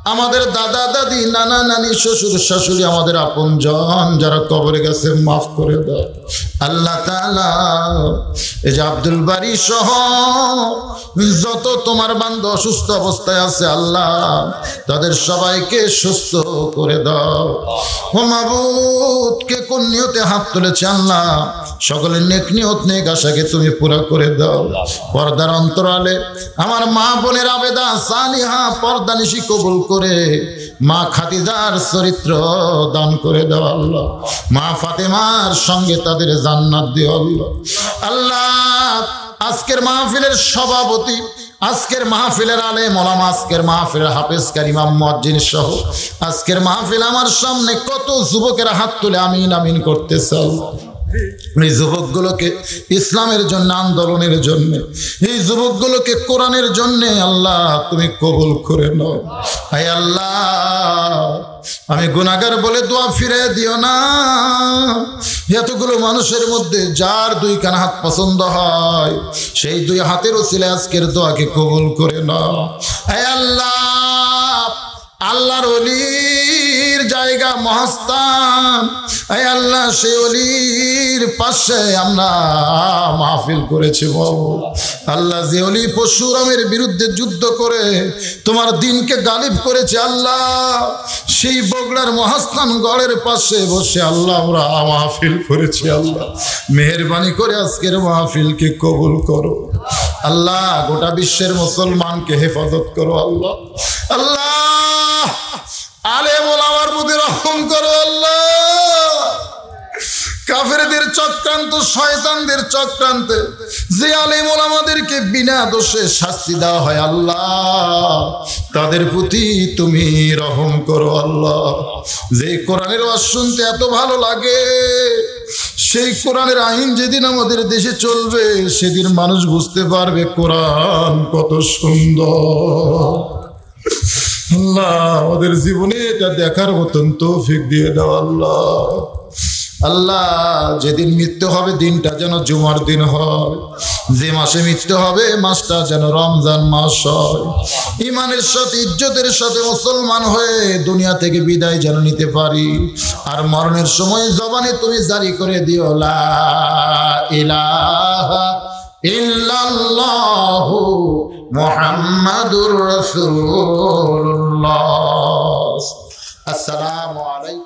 আমাদের দাদা দাদি নানা নানি শ্বশুর শাশুড়ি আমাদের আপনজন যারা কবরে গেছে মাফ করে দাও আল্লাহ তাআলা। এই যে আব্দুল বারী সহ যত তোমার বান্দা অসুস্থ অবস্থায় আছে আল্লাহ তাদের সবাইকে সুস্থ করে দাও। ও মাবুদ, কে কোন নিয়তে হাত তুলেছে আল্লাহ সকলের নেক নিয়ত নেক আশাকে তুমি পুরা করে দাও। পর্দার অন্তরালে আমার মা বোনের আবেদা সালিহা পর্দানিশি কবুল করে মা খাদিজার চরিত্র দান করে দাও আল্লাহ। মা ফাতেমার সঙ্গে তাদের জান্নাত দিও আল্লাহ। আল্লাহ আজকের মাহফিলের সভাপতি, আজকের মাহফিলের আলেম ওলামা, আজকের মাহফিলের হাফেজ কারিম মুয়াজ্জিন সহ আজকের মাহফিল আমার সামনে কত যুবকেরা হাত তুলে আমিন আমিন করতেছে আল্লাহ। এই যুবকগুলোকে ইসলামের জন্য, আন্দোলনের জন্য, এই যুবকগুলোকে কোরআনের জন্য আল্লাহ তুমি কবুল করে নাও। আয় আল্লাহ, আমি গুনাহগার বলে দোয়া ফিরে দিও না। এতগুলো মানুষের মধ্যে যার দুই কান হাত পছন্দ হয় সেই দুই হাতের ওসিলায় আজকের দোয়াকে কবুল করে নাও। আয় আল্লাহ, আল্লাহর ওলির জায়গা মহাস্থান, আয় আল্লাহ সেই ওলির পাশে আমরা মাহফিল করেছি বাবু আল্লাহ। যে ওলি পরশুরামের বিরুদ্ধে যুদ্ধ করে তোমার দিনকে গালিব করেছে আল্লাহ, সেই বগড়ার মহাস্থান গড়ের পাশে বসে আল্লাহ আমরা মাহফিল করেছি আল্লাহ। মেহেরবানি করে আজকের মাহফিলকে কবুল করো আল্লাহ। গোটা বিশ্বের মুসলমানকে হেফাজত করো আল্লাহ। আল্লাহ আলেম ওলামার প্রতি রহম করো আল্লাহ। কাফেরদের চক্রান্ত, শয়তানদের চক্রান্তে যে আলেম ওলামাদেরকে বিনা দোষে শাস্তি দেওয়া হয় আল্লাহ তাদের প্রতি তুমি রহম করো আল্লাহ। যে কোরআনের ওয়াজ শুনতে এত ভালো লাগে সেই কোরআনের আইন যেদিন আমাদের দেশে চলবে সেদিন মানুষ বুঝতে পারবে কোরআন কত সুন্দর। আল্লাহ আমাদের জীবনে এটা দেখার মতন তৌফিক দিয়ে দাও আল্লাহ। আল্লাহ যেদিন মৃত্যু হবে দিনটা যেন জুমার দিন হয়, যে মাসে মৃত্যু হবে মাসটা যেন রমজান মাস হয়। ইমানের সাথে ইজ্জতের সাথে মুসলমান হয়ে দুনিয়া থেকে বিদায় যেন নিতে পারি। আর মরণের সময় জবানে তুমি জারি করে দিও লা ইলাহা ইল্লাল্লাহু মুহাম্মাদুর রাসূলুল্লাহ। আসসালামু আলাইকুম।